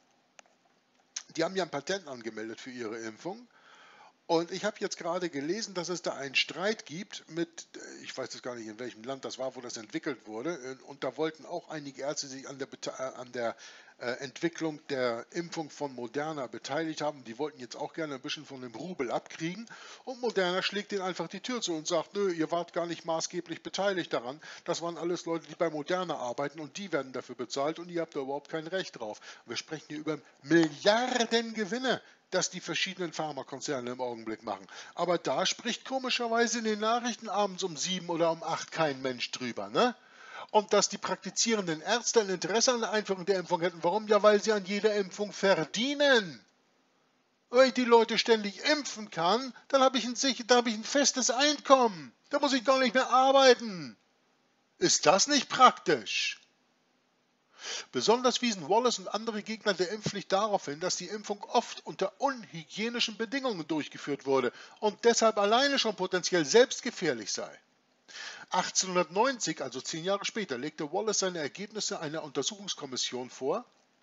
die haben ja ein Patent angemeldet für ihre Impfung. Und ich habe jetzt gerade gelesen, dass es da einen Streit gibt mit, ich weiß jetzt gar nicht, in welchem Land das war, wo das entwickelt wurde. Und da wollten auch einige Ärzte sich an der, an der Entwicklung der Impfung von Moderna beteiligt haben. Die wollten jetzt auch gerne ein bisschen von dem Rubel abkriegen. Und Moderna schlägt denen einfach die Tür zu und sagt, nö, ihr wart gar nicht maßgeblich beteiligt daran. Das waren alles Leute, die bei Moderna arbeiten und die werden dafür bezahlt und ihr habt da überhaupt kein Recht drauf. Wir sprechen hier über Milliarden Gewinne, das die verschiedenen Pharmakonzerne im Augenblick machen. Aber da spricht komischerweise in den Nachrichten abends um sieben oder um acht kein Mensch drüber, ne? Und dass die praktizierenden Ärzte ein Interesse an der Einführung der Impfung hätten. Warum? Ja, weil sie an jeder Impfung verdienen. Wenn ich die Leute ständig impfen kann, dann habe ich ein, da habe ich ein festes Einkommen. Da muss ich gar nicht mehr arbeiten. Ist das nicht praktisch? Besonders wiesen Wallace und andere Gegner der Impfpflicht darauf hin, dass die Impfung oft unter unhygienischen Bedingungen durchgeführt wurde und deshalb alleine schon potenziell selbstgefährlich sei. achtzehnhundertneunzig, also zehn Jahre später, legte Wallace seine Ergebnisse einer Untersuchungskommission vor,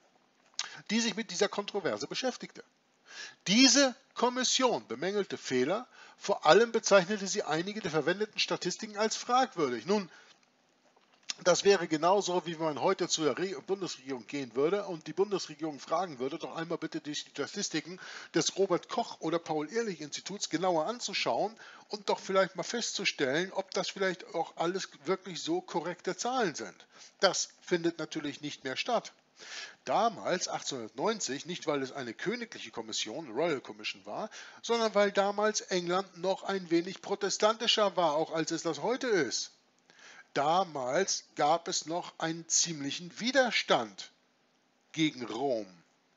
die sich mit dieser Kontroverse beschäftigte. Diese Kommission bemängelte Fehler, vor allem bezeichnete sie einige der verwendeten Statistiken als fragwürdig. Nun, das wäre genauso, wie wenn man heute zur Bundesregierung gehen würde und die Bundesregierung fragen würde, doch einmal bitte die Statistiken des Robert-Koch- oder Paul-Ehrlich-Instituts genauer anzuschauen und doch vielleicht mal festzustellen, ob das vielleicht auch alles wirklich so korrekte Zahlen sind. Das findet natürlich nicht mehr statt. Damals, achtzehnhundertneunzig, nicht weil es eine königliche Kommission, Royal Commission war, sondern weil damals England noch ein wenig protestantischer war, auch als es das heute ist. Damals gab es noch einen ziemlichen Widerstand gegen Rom.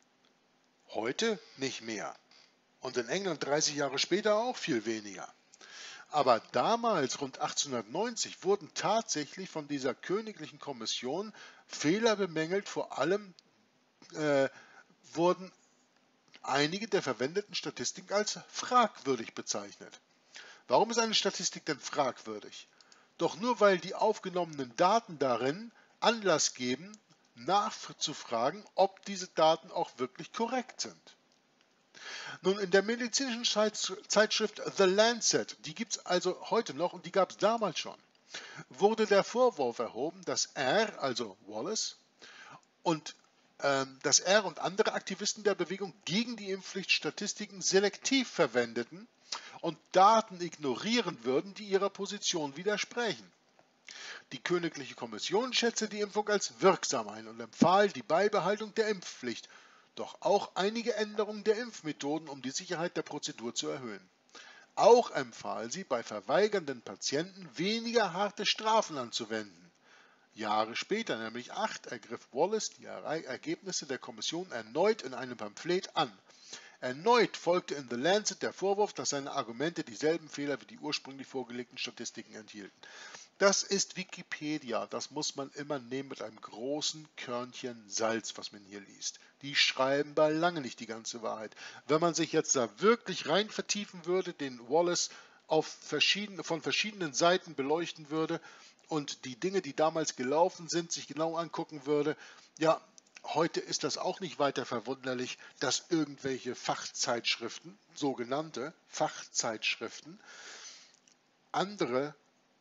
Heute nicht mehr. Und in England dreißig Jahre später auch viel weniger. Aber damals, rund achtzehnhundertneunzig, wurden tatsächlich von dieser königlichen Kommission Fehler bemängelt. Vor allem äh, wurden einige der verwendeten Statistiken als fragwürdig bezeichnet. Warum ist eine Statistik denn fragwürdig? Doch nur weil die aufgenommenen Daten darin Anlass geben, nachzufragen, ob diese Daten auch wirklich korrekt sind. Nun, in der medizinischen Zeitschrift The Lancet, die gibt es also heute noch und die gab es damals schon, wurde der Vorwurf erhoben, dass er, also Wallace, und ähm, dass er und andere Aktivisten der Bewegung gegen die Impfpflicht Statistiken selektiv verwendeten und Daten ignorieren würden, die ihrer Position widersprechen. Die Königliche Kommission schätzte die Impfung als wirksam ein und empfahl die Beibehaltung der Impfpflicht, doch auch einige Änderungen der Impfmethoden, um die Sicherheit der Prozedur zu erhöhen. Auch empfahl sie, bei verweigernden Patienten weniger harte Strafen anzuwenden. Jahre später, nämlich acht, ergriff Wallace die Ergebnisse der Kommission erneut in einem Pamphlet an. Erneut folgte in The Lancet der Vorwurf, dass seine Argumente dieselben Fehler wie die ursprünglich vorgelegten Statistiken enthielten. Das ist Wikipedia, das muss man immer nehmen mit einem großen Körnchen Salz, was man hier liest. Die schreiben beilange nicht die ganze Wahrheit. Wenn man sich jetzt da wirklich rein vertiefen würde, den Wallace auf verschiedene, von verschiedenen Seiten beleuchten würde und die Dinge, die damals gelaufen sind, sich genau angucken würde, ja, heute ist das auch nicht weiter verwunderlich, dass irgendwelche Fachzeitschriften, sogenannte Fachzeitschriften, andere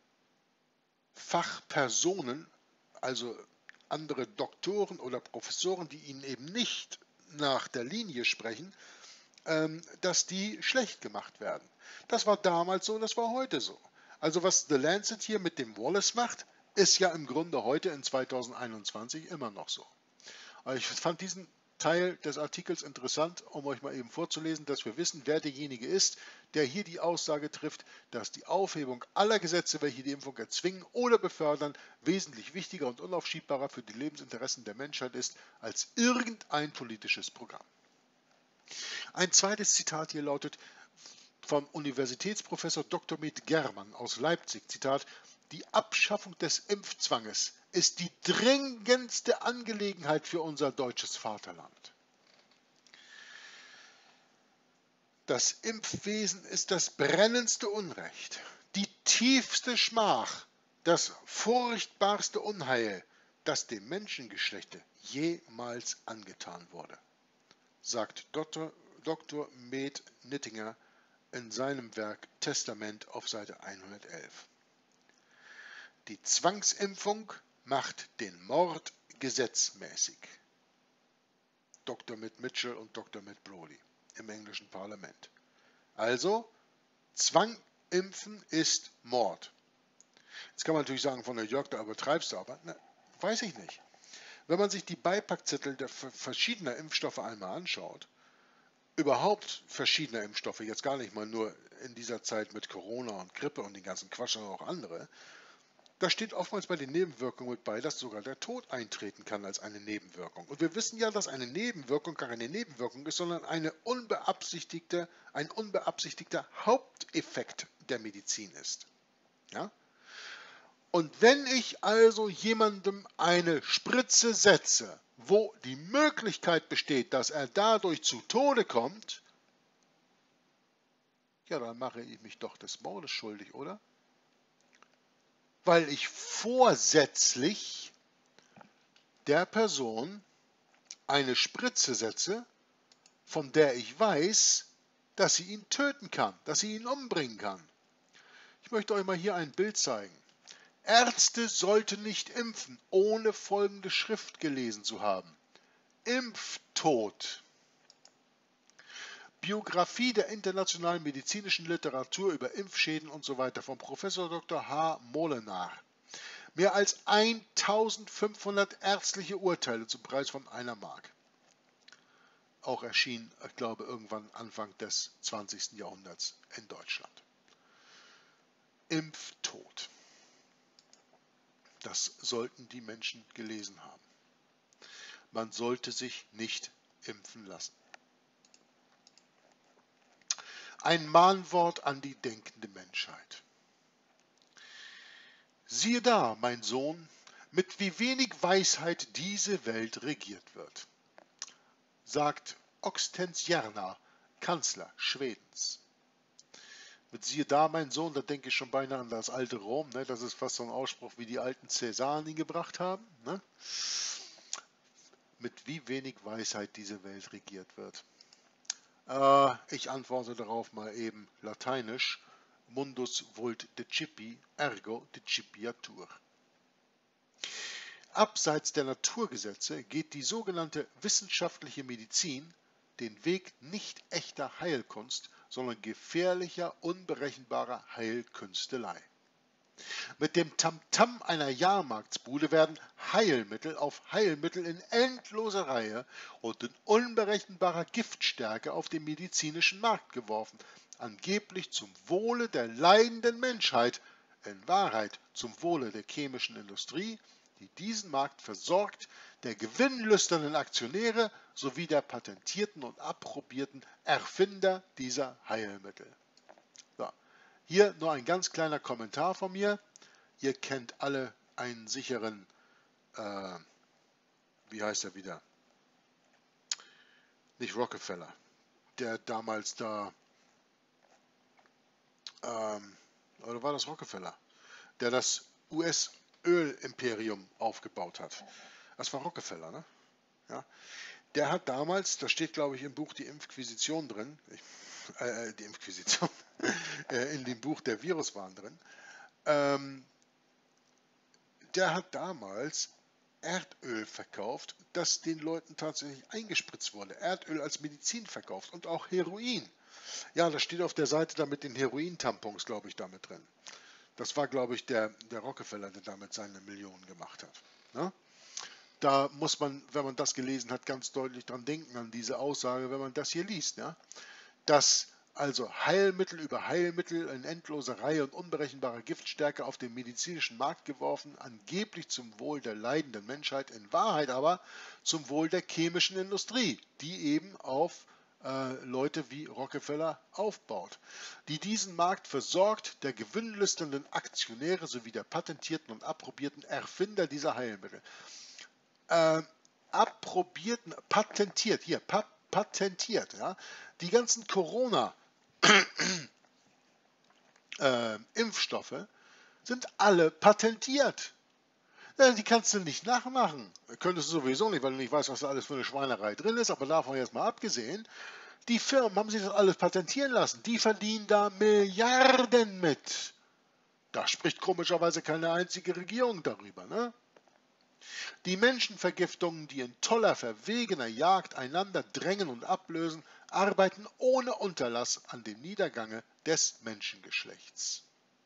Fachpersonen, also andere Doktoren oder Professoren, die ihnen eben nicht nach der Linie sprechen, ähm, dass die schlecht gemacht werden. Das war damals so, das war heute so. Also was The Lancet hier mit dem Wallace macht, ist ja im Grunde heute in zweitausendeinundzwanzig immer noch so. Aber ich fand diesen Teil des Artikels interessant, um euch mal eben vorzulesen, dass wir wissen, wer derjenige ist, der hier die Aussage trifft, dass die Aufhebung aller Gesetze, welche die Impfung erzwingen oder befördern, wesentlich wichtiger und unaufschiebbarer für die Lebensinteressen der Menschheit ist als irgendein politisches Programm. Ein zweites Zitat hier lautet: vom Universitätsprofessor Doktor Med Germann aus Leipzig, Zitat: Die Abschaffung des Impfzwanges ist die dringendste Angelegenheit für unser deutsches Vaterland. Das Impfwesen ist das brennendste Unrecht, die tiefste Schmach, das furchtbarste Unheil, das dem Menschengeschlechte jemals angetan wurde, sagt Doktor Doktor Med Nittinger in seinem Werk Testament auf Seite hundertelf. Die Zwangsimpfung macht den Mord gesetzmäßig. Doktor Med Mitchell und Doktor Med Brody im englischen Parlament. Also, Zwangimpfen ist Mord. Jetzt kann man natürlich sagen, von der Jörg, da übertreibst du aber. Na, weiß ich nicht. Wenn man sich die Beipackzettel der verschiedener Impfstoffe einmal anschaut, überhaupt verschiedener Impfstoffe, jetzt gar nicht mal nur in dieser Zeit mit Corona und Grippe und den ganzen Quatsch, sondern auch andere, da steht oftmals bei den Nebenwirkungen mit bei, dass sogar der Tod eintreten kann als eine Nebenwirkung. Und wir wissen ja, dass eine Nebenwirkung gar keine Nebenwirkung ist, sondern eine unbeabsichtigte, ein unbeabsichtigter Haupteffekt der Medizin ist. Ja? Und wenn ich also jemandem eine Spritze setze, wo die Möglichkeit besteht, dass er dadurch zu Tode kommt, ja, dann mache ich mich doch des Mordes schuldig, oder? Weil ich vorsätzlich der Person eine Spritze setze, von der ich weiß, dass sie ihn töten kann, dass sie ihn umbringen kann. Ich möchte euch mal hier ein Bild zeigen. Ärzte sollten nicht impfen, ohne folgende Schrift gelesen zu haben. Impftod. Biografie der internationalen medizinischen Literatur über Impfschäden und so weiter von Professor Doktor H. Molenaar. Mehr als eintausendfünfhundert ärztliche Urteile zum Preis von einer Mark. Auch erschien, ich glaube, irgendwann Anfang des zwanzigsten Jahrhunderts in Deutschland. Impftod. Das sollten die Menschen gelesen haben. Man sollte sich nicht impfen lassen. Ein Mahnwort an die denkende Menschheit. Siehe da, mein Sohn, mit wie wenig Weisheit diese Welt regiert wird, sagt Oxenstierna, Kanzler Schwedens. Mit siehe da, mein Sohn, da denke ich schon beinahe an das alte Rom, ne? Das ist fast so ein Ausspruch, wie die alten Cäsaren ihn gebracht haben. Ne? Mit wie wenig Weisheit diese Welt regiert wird. Äh, ich antworte darauf mal eben lateinisch: Mundus vult decipi, ergo decipiatur. Abseits der Naturgesetze geht die sogenannte wissenschaftliche Medizin den Weg nicht echter Heilkunst, sondern gefährlicher, unberechenbarer Heilkünstelei. Mit dem Tamtam einer Jahrmarktsbude werden Heilmittel auf Heilmittel in endloser Reihe und in unberechenbarer Giftstärke auf den medizinischen Markt geworfen, angeblich zum Wohle der leidenden Menschheit, in Wahrheit zum Wohle der chemischen Industrie, die diesen Markt versorgt, der gewinnlüsternen Aktionäre sowie der patentierten und approbierten Erfinder dieser Heilmittel. So. Hier nur ein ganz kleiner Kommentar von mir. Ihr kennt alle einen sicheren, äh, wie heißt er wieder? Nicht Rockefeller, der damals da, ähm, oder war das Rockefeller, der das U S-Ölimperium aufgebaut hat. Das war Rockefeller, ne? Ja. Der hat damals, da steht glaube ich im Buch die Impfquisition drin, ich, äh, die Impfquisition, in dem Buch der Viruswahn drin, ähm, der hat damals Erdöl verkauft, das den Leuten tatsächlich eingespritzt wurde. Erdöl als Medizin verkauft und auch Heroin. Ja, das steht auf der Seite da mit den Heroin-Tampons, glaube ich, damit drin. Das war, glaube ich, der, der Rockefeller, der damit seine Millionen gemacht hat. Ne? Da muss man, wenn man das gelesen hat, ganz deutlich dran denken, an diese Aussage, wenn man das hier liest. Ja? Dass also Heilmittel über Heilmittel in endloser Reihe und unberechenbarer Giftstärke auf den medizinischen Markt geworfen, angeblich zum Wohl der leidenden Menschheit, in Wahrheit aber zum Wohl der chemischen Industrie, die eben auf äh, Leute wie Rockefeller aufbaut, die diesen Markt versorgt, der gewinnlüsternden Aktionäre sowie der patentierten und approbierten Erfinder dieser Heilmittel. Äh, approbierten, patentiert, hier, pa patentiert, ja, die ganzen Corona-Impfstoffe äh, sind alle patentiert. Ja, die kannst du nicht nachmachen. Könntest du sowieso nicht, weil du nicht weißt, was da alles für eine Schweinerei drin ist, aber davon jetzt mal abgesehen, die Firmen haben sich das alles patentieren lassen. Die verdienen da Milliarden mit. Da spricht komischerweise keine einzige Regierung darüber, ne? Die Menschenvergiftungen, die in toller, verwegener Jagd einander drängen und ablösen, arbeiten ohne Unterlass an dem Niedergange des Menschengeschlechts.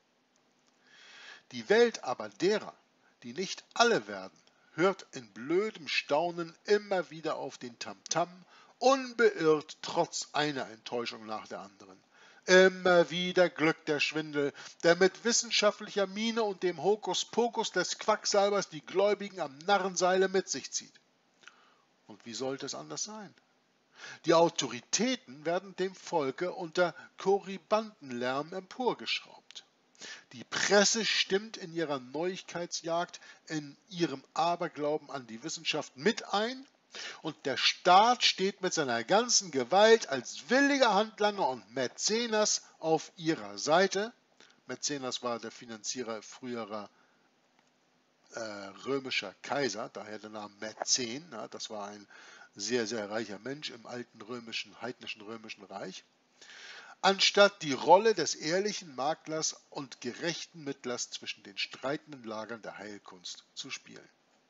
Die Welt aber derer, die nicht alle werden, hört in blödem Staunen immer wieder auf den Tamtam, unbeirrt trotz einer Enttäuschung nach der anderen. Immer wieder glückt der Schwindel, der mit wissenschaftlicher Miene und dem Hokuspokus des Quacksalbers die Gläubigen am Narrenseile mit sich zieht. Und wie sollte es anders sein? Die Autoritäten werden dem Volke unter Korybantenlärm emporgeschraubt. Die Presse stimmt in ihrer Neuigkeitsjagd, in ihrem Aberglauben an die Wissenschaft mit ein, und der Staat steht mit seiner ganzen Gewalt als williger Handlanger und Mäzenas auf ihrer Seite. Mäzenas war der Finanzierer früherer äh, römischer Kaiser, daher der Name Mäzen. Ja, das war ein sehr, sehr reicher Mensch im alten römischen, heidnischen römischen Reich. Anstatt die Rolle des ehrlichen Maklers und gerechten Mittlers zwischen den streitenden Lagern der Heilkunst zu spielen.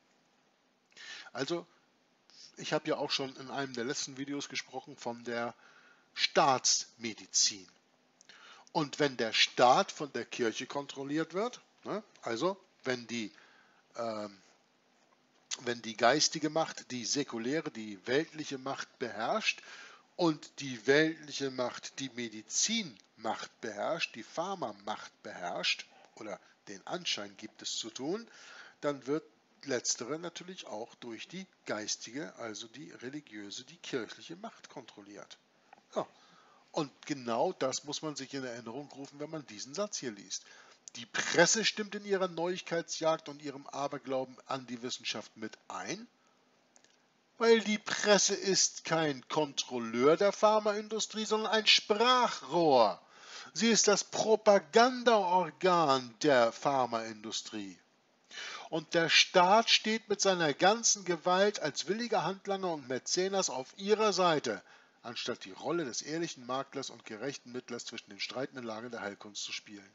Also, ich habe ja auch schon in einem der letzten Videos gesprochen von der Staatsmedizin. Und wenn der Staat von der Kirche kontrolliert wird, ne, also wenn die, äh, wenn die geistige Macht, die säkuläre, die weltliche Macht beherrscht und die weltliche Macht die Medizinmacht beherrscht, die Pharmamacht beherrscht, oder den Anschein gibt es zu tun, dann wird letztere natürlich auch durch die geistige, also die religiöse, die kirchliche Macht kontrolliert. Ja. Und genau das muss man sich in Erinnerung rufen, wenn man diesen Satz hier liest. Die Presse stimmt in ihrer Neuigkeitsjagd und ihrem Aberglauben an die Wissenschaft mit ein, weil die Presse ist kein Kontrolleur der Pharmaindustrie, sondern ein Sprachrohr. Sie ist das Propagandaorgan der Pharmaindustrie. Und der Staat steht mit seiner ganzen Gewalt als williger Handlanger und Mäzenas auf ihrer Seite, anstatt die Rolle des ehrlichen Maklers und gerechten Mittlers zwischen den streitenden Lagern der Heilkunst zu spielen.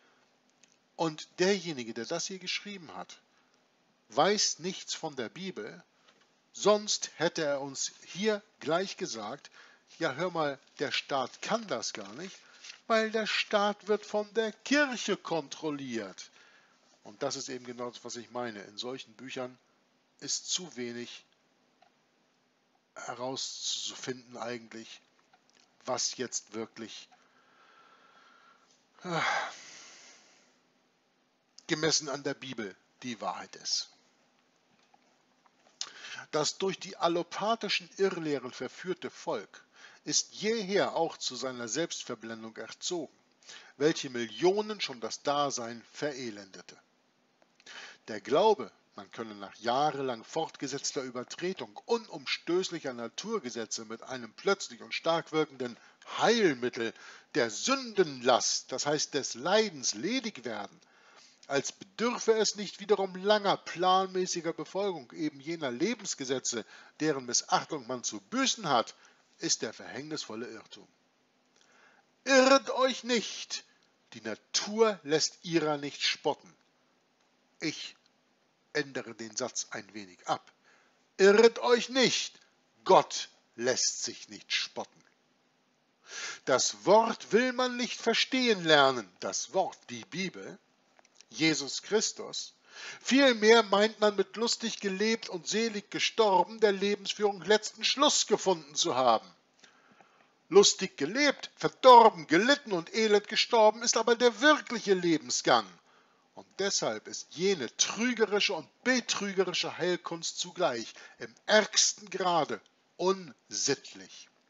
Und derjenige, der das hier geschrieben hat, weiß nichts von der Bibel, sonst hätte er uns hier gleich gesagt, ja hör mal, der Staat kann das gar nicht, weil der Staat wird von der Kirche kontrolliert. Und das ist eben genau das, was ich meine. In solchen Büchern ist zu wenig herauszufinden eigentlich, was jetzt wirklich äh, gemessen an der Bibel die Wahrheit ist. Das durch die allopathischen Irrlehren verführte Volk ist jeher auch zu seiner Selbstverblendung erzogen, welche Millionen schon das Dasein verelendete. Der Glaube, man könne nach jahrelang fortgesetzter Übertretung unumstößlicher Naturgesetze mit einem plötzlich und stark wirkenden Heilmittel der Sündenlast, das heißt des Leidens, ledig werden, als bedürfe es nicht wiederum langer planmäßiger Befolgung eben jener Lebensgesetze, deren Missachtung man zu büßen hat, ist der verhängnisvolle Irrtum. Irrt euch nicht, die Natur lässt ihrer nicht spotten. Ich ändere den Satz ein wenig ab. Irret euch nicht, Gott lässt sich nicht spotten. Das Wort will man nicht verstehen lernen, das Wort, die Bibel, Jesus Christus. Vielmehr meint man mit lustig gelebt und selig gestorben der Lebensführung letzten Schluss gefunden zu haben. Lustig gelebt, verdorben, gelitten und elend gestorben ist aber der wirkliche Lebensgang. Und deshalb ist jene trügerische und betrügerische Heilkunst zugleich im ärgsten Grade unsittlich.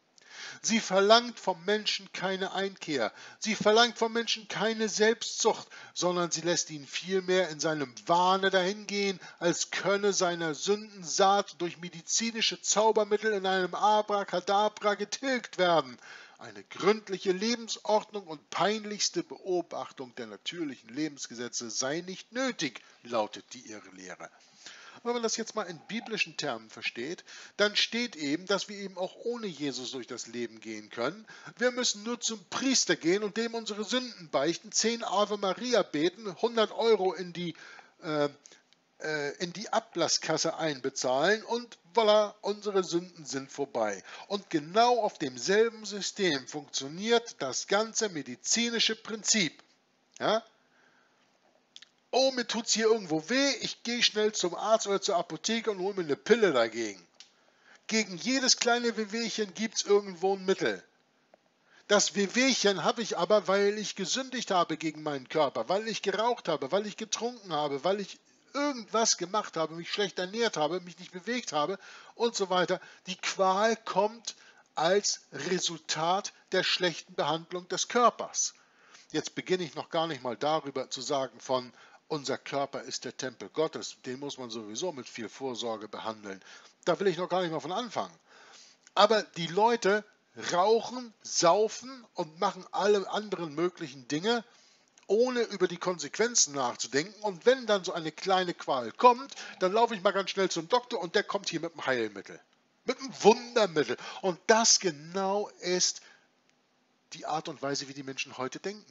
Sie verlangt vom Menschen keine Einkehr. Sie verlangt vom Menschen keine Selbstzucht, sondern sie lässt ihn vielmehr in seinem Wahne dahingehen, als könne seine Sündensaat durch medizinische Zaubermittel in einem Abracadabra getilgt werden. Eine gründliche Lebensordnung und peinlichste Beobachtung der natürlichen Lebensgesetze sei nicht nötig, lautet die ihre Lehre. Wenn man das jetzt mal in biblischen Termen versteht, dann steht eben, dass wir eben auch ohne Jesus durch das Leben gehen können. Wir müssen nur zum Priester gehen und dem unsere Sünden beichten, zehn Ave Maria beten, hundert Euro in die, äh, äh, in die Ablasskasse einbezahlen und voilà, unsere Sünden sind vorbei. Und genau auf demselben System funktioniert das ganze medizinische Prinzip. Ja? Oh, mir tut es hier irgendwo weh, ich gehe schnell zum Arzt oder zur Apotheke und hole mir eine Pille dagegen. Gegen jedes kleine Wehwehchen gibt es irgendwo ein Mittel. Das Wehwehchen habe ich aber, weil ich gesündigt habe gegen meinen Körper, weil ich geraucht habe, weil ich getrunken habe, weil ich irgendwas gemacht habe, mich schlecht ernährt habe, mich nicht bewegt habe und so weiter. Die Qual kommt als Resultat der schlechten Behandlung des Körpers. Jetzt beginne ich noch gar nicht mal darüber zu sagen von, unser Körper ist der Tempel Gottes, den muss man sowieso mit viel Vorsorge behandeln. Da will ich noch gar nicht mal von anfangen. Aber die Leute rauchen, saufen und machen alle anderen möglichen Dinge, ohne über die Konsequenzen nachzudenken. Und wenn dann so eine kleine Qual kommt, dann laufe ich mal ganz schnell zum Doktor und der kommt hier mit einem Heilmittel, mit einem Wundermittel. Und das genau ist die Art und Weise, wie die Menschen heute denken.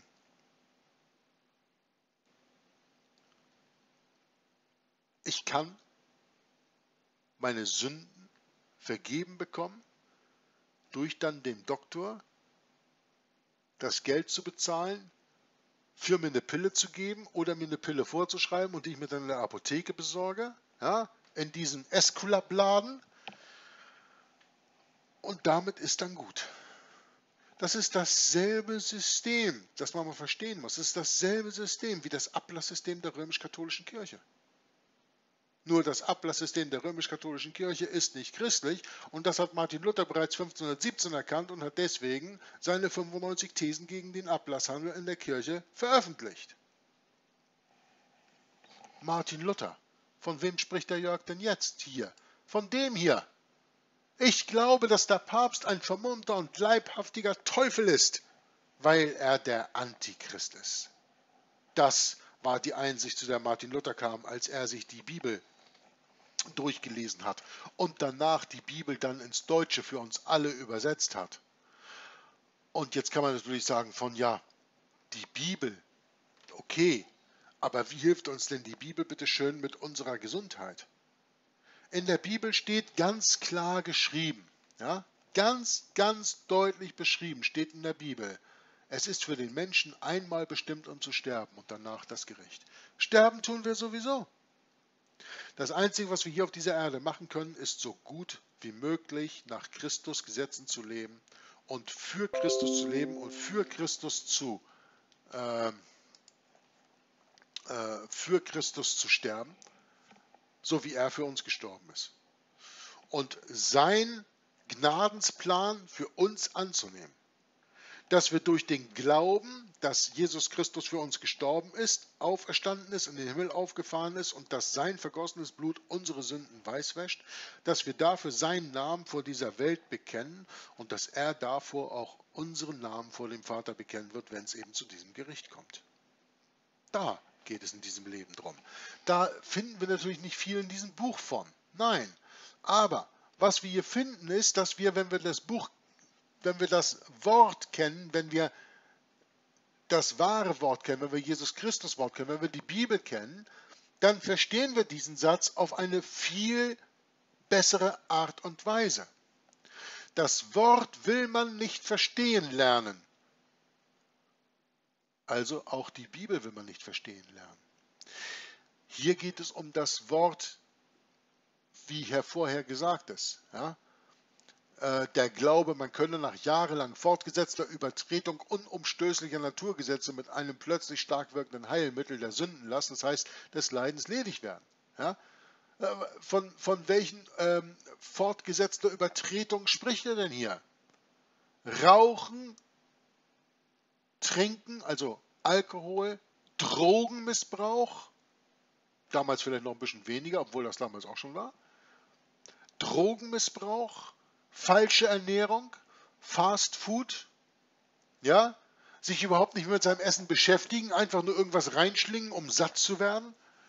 Ich kann meine Sünden vergeben bekommen, durch dann dem Doktor das Geld zu bezahlen, für mir eine Pille zu geben oder mir eine Pille vorzuschreiben und die ich mir dann in der Apotheke besorge, ja, in diesem Esculap-Laden. Und damit ist dann gut. Das ist dasselbe System, das man mal verstehen muss. Das ist dasselbe System wie das Ablasssystem der römisch-katholischen Kirche. Nur das Ablasssystem der römisch-katholischen Kirche ist nicht christlich und das hat Martin Luther bereits fünfzehnhundertsiebzehn erkannt und hat deswegen seine fünfundneunzig Thesen gegen den Ablasshandel in der Kirche veröffentlicht. Martin Luther. Von wem spricht der Jörg denn jetzt hier? Von dem hier. Ich glaube, dass der Papst ein vermummter und leibhaftiger Teufel ist, weil er der Antichrist ist. Das war die Einsicht, zu der Martin Luther kam, als er sich die Bibel durchgelesen hat und danach die Bibel dann ins Deutsche für uns alle übersetzt hat. Und jetzt kann man natürlich sagen von ja, die Bibel, okay, aber wie hilft uns denn die Bibel bitte schön mit unserer Gesundheit? In der Bibel steht ganz klar geschrieben, ja, ganz, ganz deutlich beschrieben steht in der Bibel, es ist für den Menschen einmal bestimmt, um zu sterben und danach das Gericht. Sterben tun wir sowieso. Das Einzige, was wir hier auf dieser Erde machen können, ist so gut wie möglich nach Christus Gesetzen zu leben und für Christus zu leben und für Christus zu äh, äh, für Christus zu sterben, so wie er für uns gestorben ist. Und sein Gnadensplan für uns anzunehmen. Dass wir durch den Glauben, dass Jesus Christus für uns gestorben ist, auferstanden ist, in den Himmel aufgefahren ist und dass sein vergossenes Blut unsere Sünden weißwäscht, dass wir dafür seinen Namen vor dieser Welt bekennen und dass er davor auch unseren Namen vor dem Vater bekennen wird, wenn es eben zu diesem Gericht kommt. Da geht es in diesem Leben drum. Da finden wir natürlich nicht viel in diesem Buch von. Nein, aber was wir hier finden ist, dass wir, wenn wir das Buch Wenn wir das Wort kennen, wenn wir das wahre Wort kennen, wenn wir Jesus Christus Wort kennen, wenn wir die Bibel kennen, dann verstehen wir diesen Satz auf eine viel bessere Art und Weise. Das Wort will man nicht verstehen lernen. Also auch die Bibel will man nicht verstehen lernen. Hier geht es um das Wort, wie vorher gesagt ist. Ja? Der Glaube, man könne nach jahrelang fortgesetzter Übertretung unumstößlicher Naturgesetze mit einem plötzlich stark wirkenden Heilmittel der Sündenlast, das heißt des Leidens, ledig werden. Ja? Von, von welchen ähm, fortgesetzter Übertretung spricht er denn hier? Rauchen, Trinken, also Alkohol, Drogenmissbrauch, damals vielleicht noch ein bisschen weniger, obwohl das damals auch schon war, Drogenmissbrauch, falsche Ernährung, Fast Food, ja, sich überhaupt nicht mehr mit seinem Essen beschäftigen, einfach nur irgendwas reinschlingen, um satt zu werden.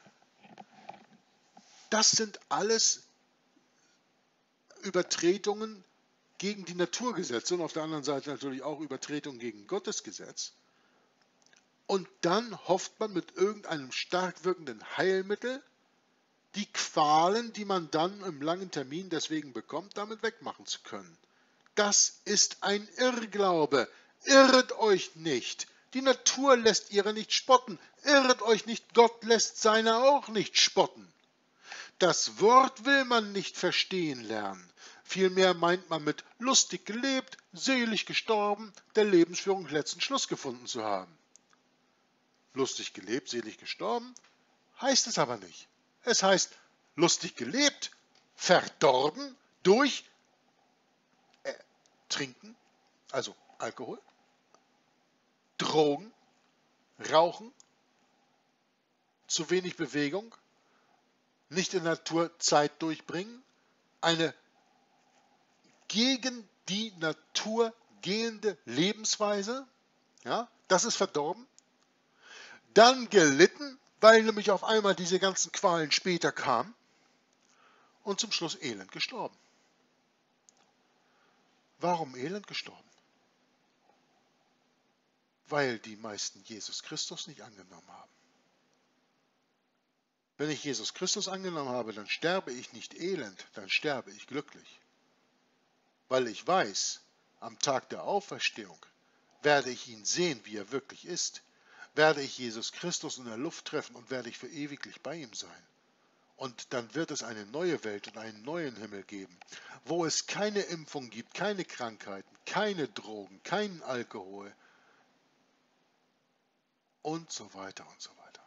Das sind alles Übertretungen gegen die Naturgesetze und auf der anderen Seite natürlich auch Übertretungen gegen Gottes Gesetz. Und dann hofft man mit irgendeinem stark wirkenden Heilmittel, die Qualen, die man dann im langen Termin deswegen bekommt, damit wegmachen zu können. Das ist ein Irrglaube. Irret euch nicht. Die Natur lässt ihre nicht spotten. Irret euch nicht, Gott lässt seine auch nicht spotten. Das Wort will man nicht verstehen lernen. Vielmehr meint man mit lustig gelebt, selig gestorben, der Lebensführung letzten Schluss gefunden zu haben. Lustig gelebt, selig gestorben, heißt es aber nicht. Es heißt lustig gelebt, verdorben durch äh, Trinken, also Alkohol, Drogen, Rauchen, zu wenig Bewegung, nicht in der Natur Zeit durchbringen, eine gegen die Natur gehende Lebensweise, ja, das ist verdorben. Dann gelitten, weil nämlich auf einmal diese ganzen Qualen später kamen und zum Schluss elend gestorben. Warum elend gestorben? Weil die meisten Jesus Christus nicht angenommen haben. Wenn ich Jesus Christus angenommen habe, dann sterbe ich nicht elend, dann sterbe ich glücklich. Weil ich weiß, am Tag der Auferstehung werde ich ihn sehen, wie er wirklich ist. Werde ich Jesus Christus in der Luft treffen und werde ich für ewiglich bei ihm sein. Und dann wird es eine neue Welt und einen neuen Himmel geben, wo es keine Impfung gibt, keine Krankheiten, keine Drogen, keinen Alkohol und so weiter und so weiter.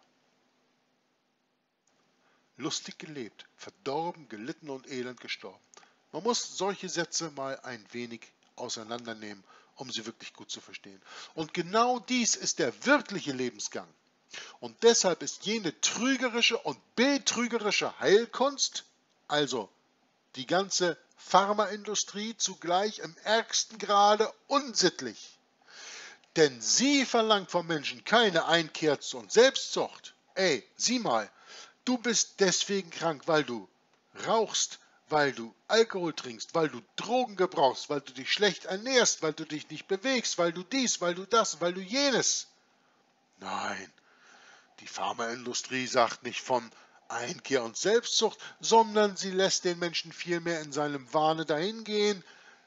Lustig gelebt, verdorben, gelitten und elend gestorben. Man muss solche Sätze mal ein wenig auseinandernehmen, um sie wirklich gut zu verstehen. Und genau dies ist der wirkliche Lebensgang. Und deshalb ist jene trügerische und betrügerische Heilkunst, also die ganze Pharmaindustrie, zugleich im ärgsten Grade unsittlich. Denn sie verlangt vom Menschen keine Einkehr und Selbstzucht. Ey, sieh mal, du bist deswegen krank, weil du rauchst, weil du Alkohol trinkst, weil du Drogen gebrauchst, weil du dich schlecht ernährst, weil du dich nicht bewegst, weil du dies, weil du das, weil du jenes. Nein, die Pharmaindustrie sagt nicht von Einkehr und Selbstzucht, sondern sie lässt den Menschen vielmehr in seinem Wahne dahingehen,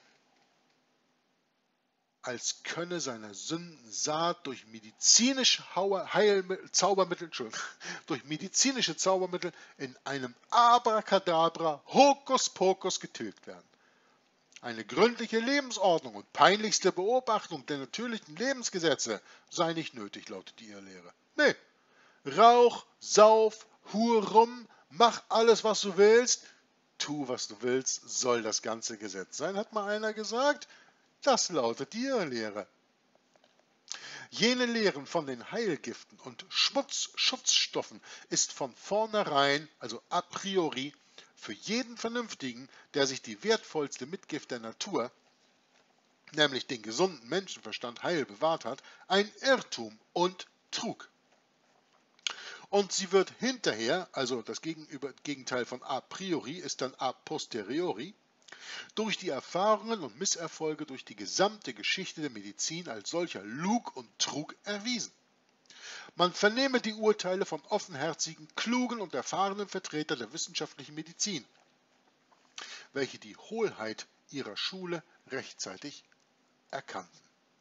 als könne seine Sündensaat durch medizinische Heilmittel, Zaubermittel, durch medizinische Zaubermittel in einem Abracadabra, Hokuspokus getilgt werden. Eine gründliche Lebensordnung und peinlichste Beobachtung der natürlichen Lebensgesetze sei nicht nötig, lautet die Irrlehre. Nee, Rauch, Sauf, Hur rum, mach alles, was du willst, tu, was du willst, soll das ganze Gesetz sein, hat mal einer gesagt. Das lautet die Irrlehre. Jene Lehren von den Heilgiften und Schmutzschutzstoffen ist von vornherein, also a priori, für jeden Vernünftigen, der sich die wertvollste Mitgift der Natur, nämlich den gesunden Menschenverstand, heil bewahrt hat, ein Irrtum und Trug. Und sie wird hinterher, also das Gegenteil von a priori ist dann a posteriori, durch die Erfahrungen und Misserfolge durch die gesamte Geschichte der Medizin als solcher Lug und Trug erwiesen. Man vernehme die Urteile von offenherzigen, klugen und erfahrenen Vertretern der wissenschaftlichen Medizin, welche die Hohlheit ihrer Schule rechtzeitig erkannten.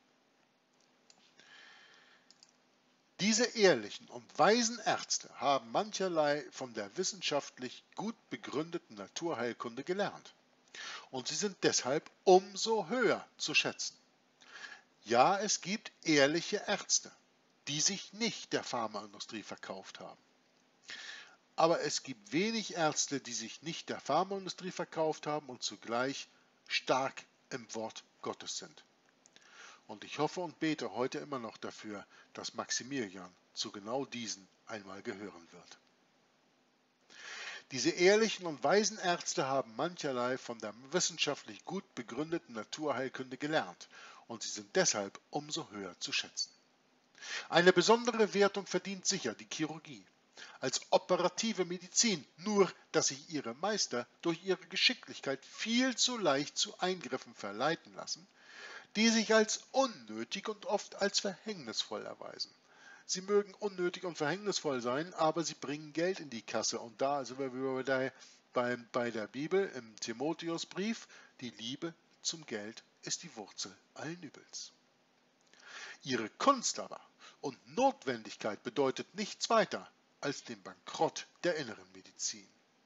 Diese ehrlichen und weisen Ärzte haben mancherlei von der wissenschaftlich gut begründeten Naturheilkunde gelernt. Und sie sind deshalb umso höher zu schätzen. Ja, es gibt ehrliche Ärzte, die sich nicht der Pharmaindustrie verkauft haben. Aber es gibt wenig Ärzte, die sich nicht der Pharmaindustrie verkauft haben und zugleich stark im Wort Gottes sind. Und ich hoffe und bete heute immer noch dafür, dass Maximilian zu genau diesen einmal gehören wird. Diese ehrlichen und weisen Ärzte haben mancherlei von der wissenschaftlich gut begründeten Naturheilkunde gelernt und sie sind deshalb umso höher zu schätzen. Eine besondere Wertung verdient sicher die Chirurgie als operative Medizin, nur dass sich ihre Meister durch ihre Geschicklichkeit viel zu leicht zu Eingriffen verleiten lassen, die sich als unnötig und oft als verhängnisvoll erweisen. Sie mögen unnötig und verhängnisvoll sein, aber sie bringen Geld in die Kasse. Und da sind wir wieder bei, bei der Bibel im Timotheusbrief, die Liebe zum Geld ist die Wurzel allen Übels. Ihre Kunst aber und Notwendigkeit bedeutet nichts weiter als den Bankrott der inneren Medizin.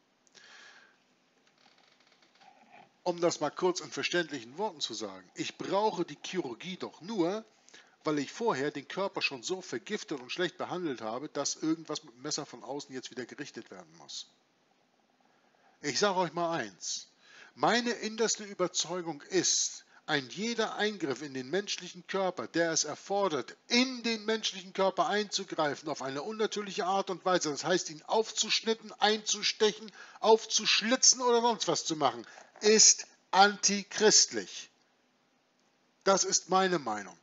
Um das mal kurz in verständlichen Worten zu sagen, ich brauche die Chirurgie doch nur, weil ich vorher den Körper schon so vergiftet und schlecht behandelt habe, dass irgendwas mit dem Messer von außen jetzt wieder gerichtet werden muss. Ich sage euch mal eins, meine innerste Überzeugung ist, ein jeder Eingriff in den menschlichen Körper, der es erfordert, in den menschlichen Körper einzugreifen, auf eine unnatürliche Art und Weise, das heißt, ihn aufzuschnitten, einzustechen, aufzuschlitzen oder sonst was zu machen, ist antichristlich. Das ist meine Meinung.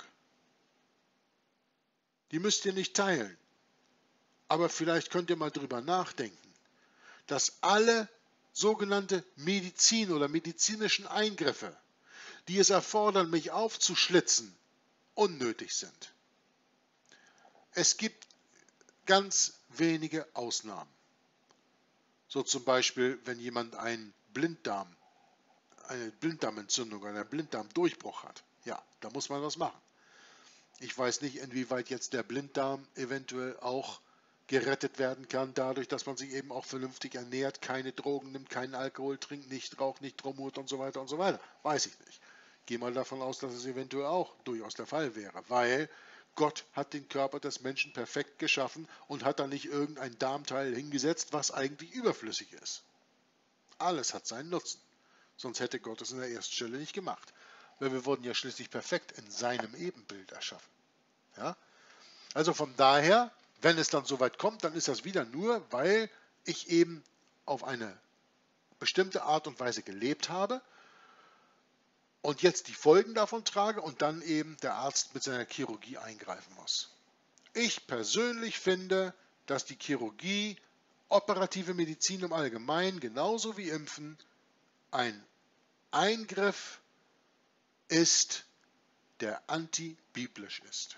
Die müsst ihr nicht teilen. Aber vielleicht könnt ihr mal drüber nachdenken, dass alle sogenannte Medizin oder medizinischen Eingriffe, die es erfordern, mich aufzuschlitzen, unnötig sind. Es gibt ganz wenige Ausnahmen. So zum Beispiel, wenn jemand einen Blinddarm, eine Blinddarmentzündung, einen Blinddarmdurchbruch hat. Ja, da muss man was machen. Ich weiß nicht, inwieweit jetzt der Blinddarm eventuell auch gerettet werden kann, dadurch, dass man sich eben auch vernünftig ernährt, keine Drogen nimmt, keinen Alkohol trinkt, nicht raucht, nicht rumhut und so weiter und so weiter. Weiß ich nicht. Gehe mal davon aus, dass es eventuell auch durchaus der Fall wäre, weil Gott hat den Körper des Menschen perfekt geschaffen und hat da nicht irgendein Darmteil hingesetzt, was eigentlich überflüssig ist. Alles hat seinen Nutzen. Sonst hätte Gott es in der ersten Stelle nicht gemacht. Weil wir wurden ja schließlich perfekt in seinem Ebenbild erschaffen. Ja? Also von daher, wenn es dann soweit kommt, dann ist das wieder nur, weil ich eben auf eine bestimmte Art und Weise gelebt habe und jetzt die Folgen davon trage und dann eben der Arzt mit seiner Chirurgie eingreifen muss. Ich persönlich finde, dass die Chirurgie, operative Medizin im Allgemeinen, genauso wie Impfen, ein Eingriff ist, der antibiblisch ist.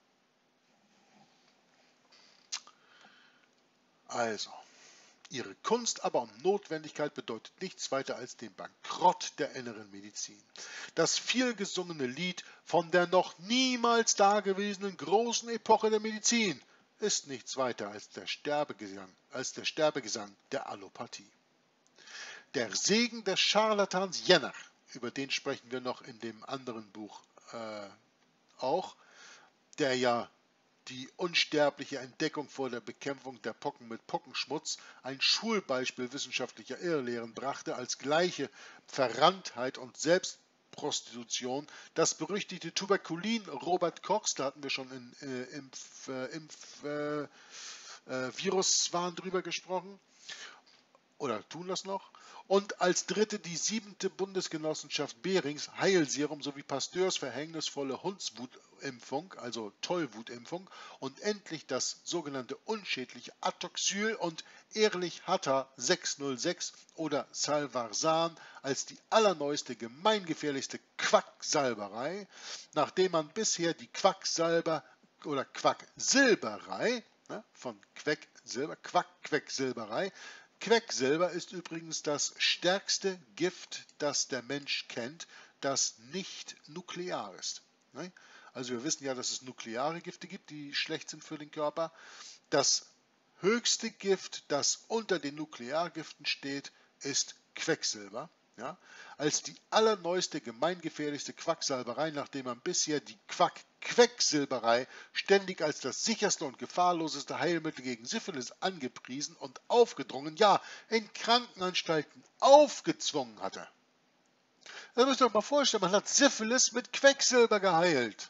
Also, ihre Kunst aber und Notwendigkeit bedeutet nichts weiter als den Bankrott der inneren Medizin. Das vielgesungene Lied von der noch niemals dagewesenen großen Epoche der Medizin ist nichts weiter als der Sterbegesang, als der Sterbegesang der Allopathie. Der Segen des Scharlatans Jenner, über den sprechen wir noch in dem anderen Buch äh, auch, der ja die unsterbliche Entdeckung vor der Bekämpfung der Pocken mit Pockenschmutz, ein Schulbeispiel wissenschaftlicher Irrlehren brachte, als gleiche Verranntheit und Selbstprostitution, das berüchtigte Tuberkulin Robert Kochs, da hatten wir schon in äh, Impf, äh, Impf, äh, äh, Viruswahn drüber gesprochen, oder tun das noch. Und als dritte die siebente Bundesgenossenschaft Behrings Heilserum sowie Pasteurs verhängnisvolle Hundswutimpfung, also Tollwutimpfung, und endlich das sogenannte unschädliche Atoxyl und Ehrlich-Hatta sechshundertsechs oder Salvarsan als die allerneueste, gemeingefährlichste Quacksalberei, nachdem man bisher die Quacksalber oder Quacksilberei, ne, von Quecksilber, Quack-Quecksilberei. Quecksilber ist übrigens das stärkste Gift, das der Mensch kennt, das nicht nuklear ist. Also wir wissen ja, dass es nukleare Gifte gibt, die schlecht sind für den Körper. Das höchste Gift, das unter den Nukleargiften steht, ist Quecksilber. Ja, als die allerneueste, gemeingefährlichste Quacksalberei, nachdem man bisher die Quack-Quecksilberei ständig als das sicherste und gefahrloseste Heilmittel gegen Syphilis angepriesen und aufgedrungen, ja, in Krankenanstalten aufgezwungen hatte. Das müsst ihr euch mal vorstellen, man hat Syphilis mit Quecksilber geheilt.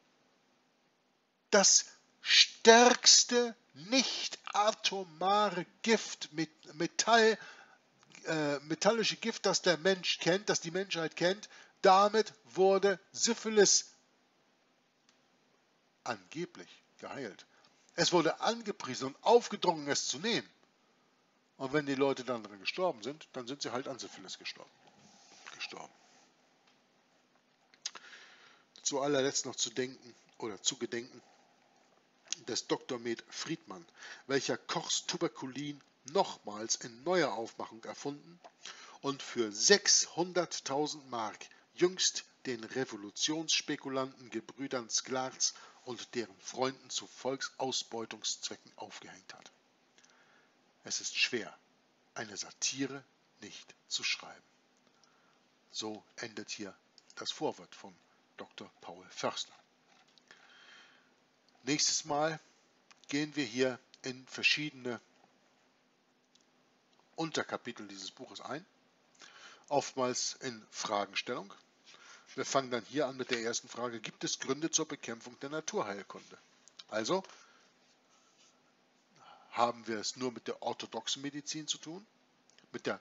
Das stärkste nicht atomare Gift, Metall, äh, metallische Gift, das der Mensch kennt, das die Menschheit kennt, damit wurde Syphilis angeblich geheilt. Es wurde angepriesen und aufgedrungen, es zu nehmen. Und wenn die Leute dann daran gestorben sind, dann sind sie halt an Syphilis gestorben. gestorben. Zu allerletzt noch zu denken oder zu gedenken des Doktor Med Friedmann, welcher Kochs Tuberkulin nochmals in neuer Aufmachung erfunden und für sechshunderttausend Mark jüngst den Revolutionsspekulanten Gebrüdern Sklarz und deren Freunden zu Volksausbeutungszwecken aufgehängt hat. Es ist schwer, eine Satire nicht zu schreiben. So endet hier das Vorwort von Doktor Paul Förster. Nächstes Mal gehen wir hier in verschiedene Unterkapitel dieses Buches ein, oftmals in Fragestellung. Wir fangen dann hier an mit der ersten Frage: Gibt es Gründe zur Bekämpfung der Naturheilkunde? Also haben wir es nur mit der orthodoxen Medizin zu tun, mit der,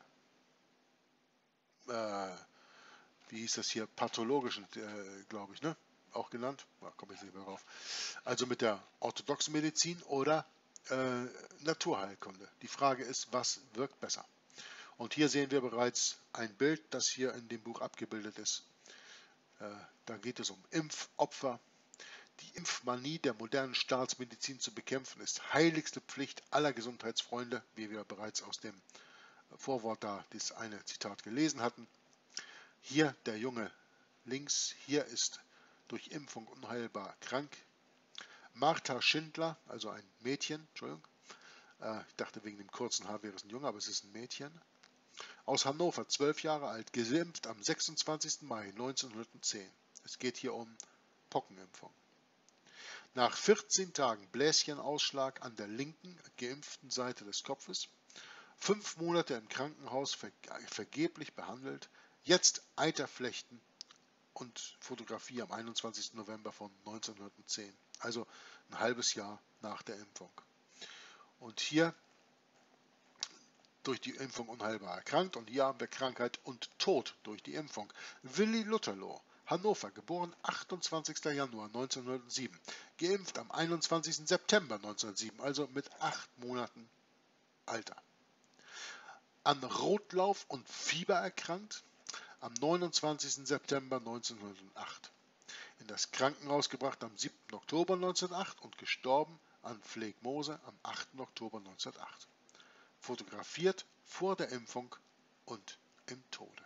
äh, wie hieß das hier, pathologischen, äh, glaube ich, ne? Auch genannt, da komme ich nicht mehr drauf. Also mit der orthodoxen Medizin oder äh, Naturheilkunde. Die Frage ist, was wirkt besser? Und hier sehen wir bereits ein Bild, das hier in dem Buch abgebildet ist. Äh, da geht es um Impfopfer. Die Impfmanie der modernen Staatsmedizin zu bekämpfen, ist heiligste Pflicht aller Gesundheitsfreunde, wie wir bereits aus dem Vorwort da das eine Zitat gelesen hatten. Hier der Junge links, hier ist durch Impfung unheilbar krank. Martha Schindler, also ein Mädchen, Entschuldigung, äh, ich dachte wegen dem kurzen Haar wäre es ein Junge, aber es ist ein Mädchen, aus Hannover, zwölf Jahre alt, geimpft am sechsundzwanzigsten Mai neunzehnhundertzehn. Es geht hier um Pockenimpfung. Nach vierzehn Tagen Bläschenausschlag an der linken, geimpften Seite des Kopfes, fünf Monate im Krankenhaus vergeblich behandelt, jetzt Eiterflechten und Fotografie am einundzwanzigsten November von neunzehnhundertzehn, also ein halbes Jahr nach der Impfung. Und hier durch die Impfung unheilbar erkrankt, und hier haben wir Krankheit und Tod durch die Impfung. Willi Lutherloh, Hannover, geboren achtundzwanzigsten Januar neunzehnhundertsieben, geimpft am einundzwanzigsten September neunzehnhundertsieben, also mit acht Monaten Alter. An Rotlauf und Fieber erkrankt am neunundzwanzigsten September neunzehnhundertacht. In das Krankenhaus gebracht am siebten Oktober neunzehnhundertacht und gestorben an Phlegmose am achten Oktober neunzehnhundertacht. Fotografiert vor der Impfung und im Tode.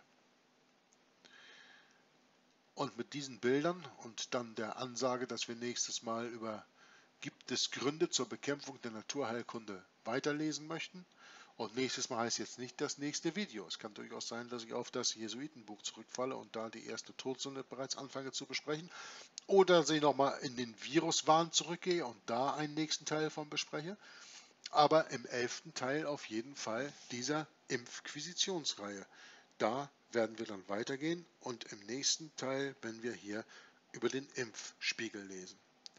Und mit diesen Bildern und dann der Ansage, dass wir nächstes Mal über gibt es Gründe zur Bekämpfung der Naturheilkunde weiterlesen möchten. Und nächstes Mal heißt jetzt nicht das nächste Video. Es kann durchaus sein, dass ich auf das Jesuitenbuch zurückfalle und da die erste Todsünde bereits anfange zu besprechen. Oder dass ich nochmal in den Viruswahn zurückgehe und da einen nächsten Teil von bespreche. Aber im elften Teil auf jeden Fall dieser Impfquisitionsreihe. Da werden wir dann weitergehen und im nächsten Teil, wenn wir hier über den Impfspiegel lesen.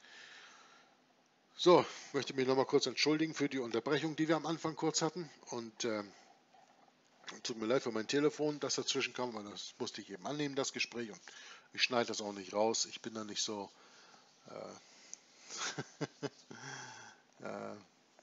So, ich möchte mich nochmal kurz entschuldigen für die Unterbrechung, die wir am Anfang kurz hatten. Und äh, tut mir leid für mein Telefon, das dazwischen kam, weil das musste ich eben annehmen, das Gespräch. Und ich schneide das auch nicht raus. Ich bin da nicht so... Äh, äh,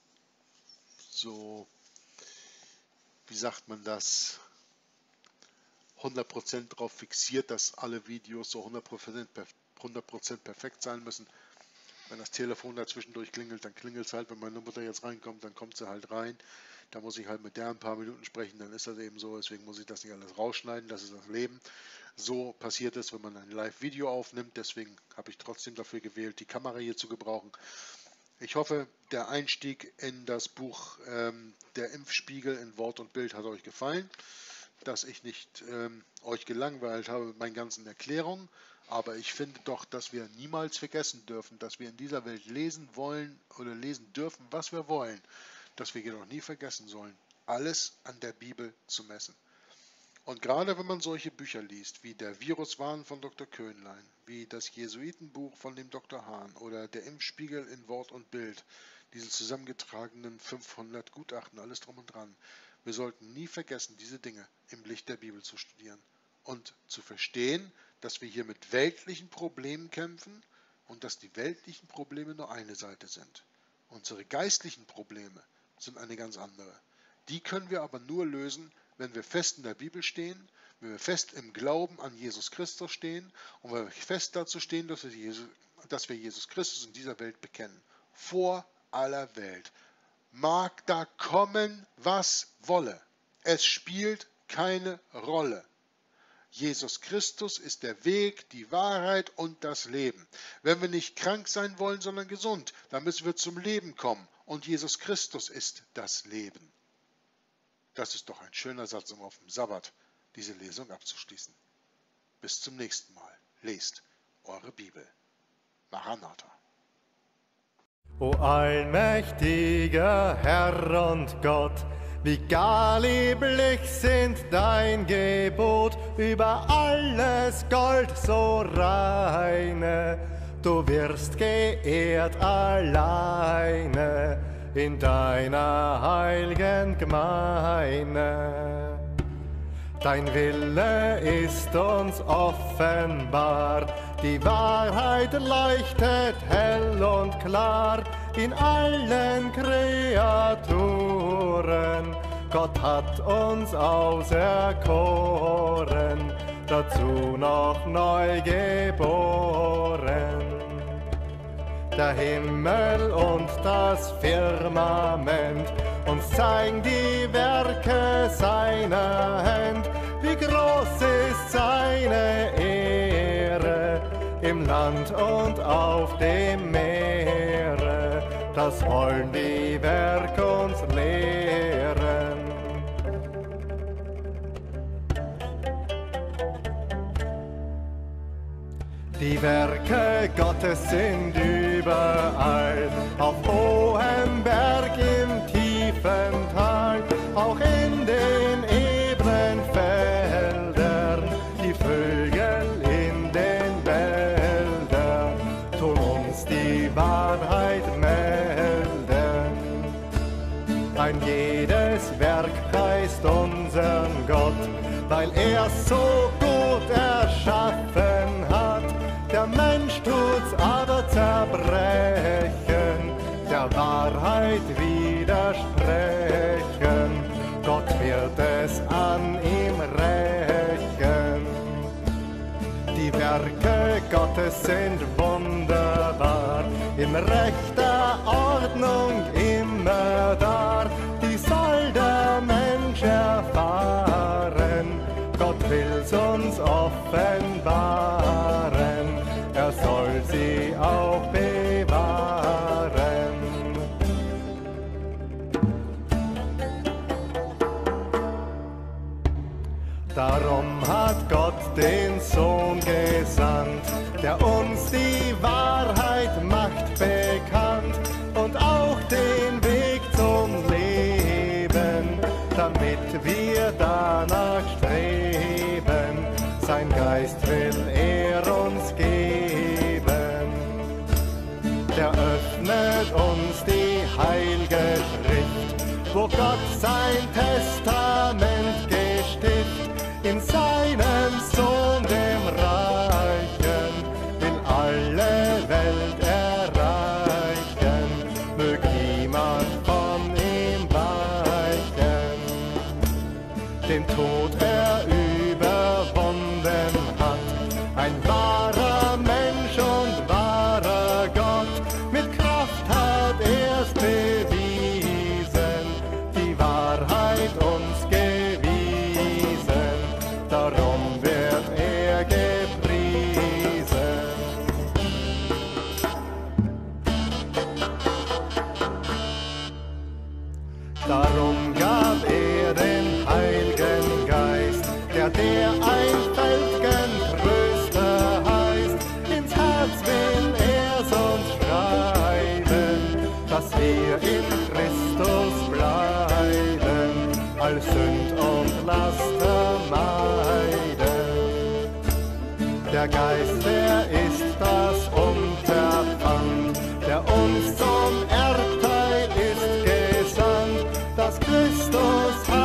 so, wie sagt man das, hundert Prozent darauf fixiert, dass alle Videos so hundert Prozent perfekt sein müssen. Wenn das Telefon dazwischendurch klingelt, dann klingelt es halt. Wenn meine Mutter jetzt reinkommt, dann kommt sie halt rein. Da muss ich halt mit der ein paar Minuten sprechen, dann ist das eben so. Deswegen muss ich das nicht alles rausschneiden, das ist das Leben. So passiert es, wenn man ein Live-Video aufnimmt. Deswegen habe ich trotzdem dafür gewählt, die Kamera hier zu gebrauchen. Ich hoffe, der Einstieg in das Buch ähm, Der Impfspiegel in Wort und Bild hat euch gefallen, dass ich nicht ähm, euch gelangweilt habe mit meinen ganzen Erklärungen, aber ich finde doch, dass wir niemals vergessen dürfen, dass wir in dieser Welt lesen wollen oder lesen dürfen, was wir wollen, dass wir jedoch nie vergessen sollen, alles an der Bibel zu messen. Und gerade wenn man solche Bücher liest, wie der Viruswahn von Doktor Köhnlein, wie das Jesuitenbuch von dem Doktor Hahn oder der Impfspiegel in Wort und Bild, diese zusammengetragenen fünfhundert Gutachten, alles drum und dran, wir sollten nie vergessen, diese Dinge im Licht der Bibel zu studieren und zu verstehen, dass wir hier mit weltlichen Problemen kämpfen und dass die weltlichen Probleme nur eine Seite sind. Unsere geistlichen Probleme sind eine ganz andere. Die können wir aber nur lösen, wenn wir fest in der Bibel stehen, wenn wir fest im Glauben an Jesus Christus stehen und wenn wir fest dazu stehen, dass wir Jesus, dass wir Jesus Christus in dieser Welt bekennen. Vor aller Welt. Mag da kommen, was wolle. Es spielt keine Rolle. Jesus Christus ist der Weg, die Wahrheit und das Leben. Wenn wir nicht krank sein wollen, sondern gesund, dann müssen wir zum Leben kommen. Und Jesus Christus ist das Leben. Das ist doch ein schöner Satz, um auf dem Sabbat diese Lesung abzuschließen. Bis zum nächsten Mal. Lest eure Bibel. Maranatha. O allmächtiger Herr und Gott, wie gar lieblich sind dein Gebot, über alles Gold so reine. Du wirst geehrt alleine in deiner heiligen Gemeinde. Dein Wille ist uns offenbar, die Wahrheit leuchtet hell und klar in allen Kreaturen. Gott hat uns auserkoren, dazu noch neu geboren. Der Himmel und das Firmament uns zeigen die Werke seiner Hand. Wie groß ist seine Ehre im Land und auf dem Meere. Das wollen die Werke uns lehren. Die Werke Gottes sind überall, auf hohem Berg, im tiefen Tal, auch in den ebenen Feldern, die Vögel in den Wäldern, tun uns die Wahrheit melden. Ein jedes Werk preist unseren Gott, weil er so gut erschaffen hat. Der Mensch tut's aber zerbrechen, der Wahrheit widersprechen. Gott wird es an ihm rächen. Die Werke Gottes sind wunderbar, in rechter Ordnung immer da. Die soll der Mensch erfahren, Gott will's uns offenbaren. Er soll sie auch bewahren. Darum hat Gott den Sohn gesandt, der uns die Wahrheit macht bekannt und auch den Weg zum Leben, damit wir danach streben. Sein Geist will er uns geben. Der öffnet uns die heilige Schrift, wo Gott sein Testament gestiftet. In seinem Sohn, dem Reichen, will alle Welt erreichen. Mög niemand von ihm weichen. Den Tod er überwunden hat, ein wahrer Mensch und wahrer Gott. Mit Kraft hat er's bewiesen, die Wahrheit uns gewiesen. Darum wird er gepriesen. Darum gab er den Heiligen Geist, der der einfältigen Tröster heißt. Ins Herz will er's uns schreiben, dass wir in Christus bleiben, all Sünd und Laster meiden. Der Geist, der ist das Unterpfand, der uns zum Erbteil ist gesandt, dass Christus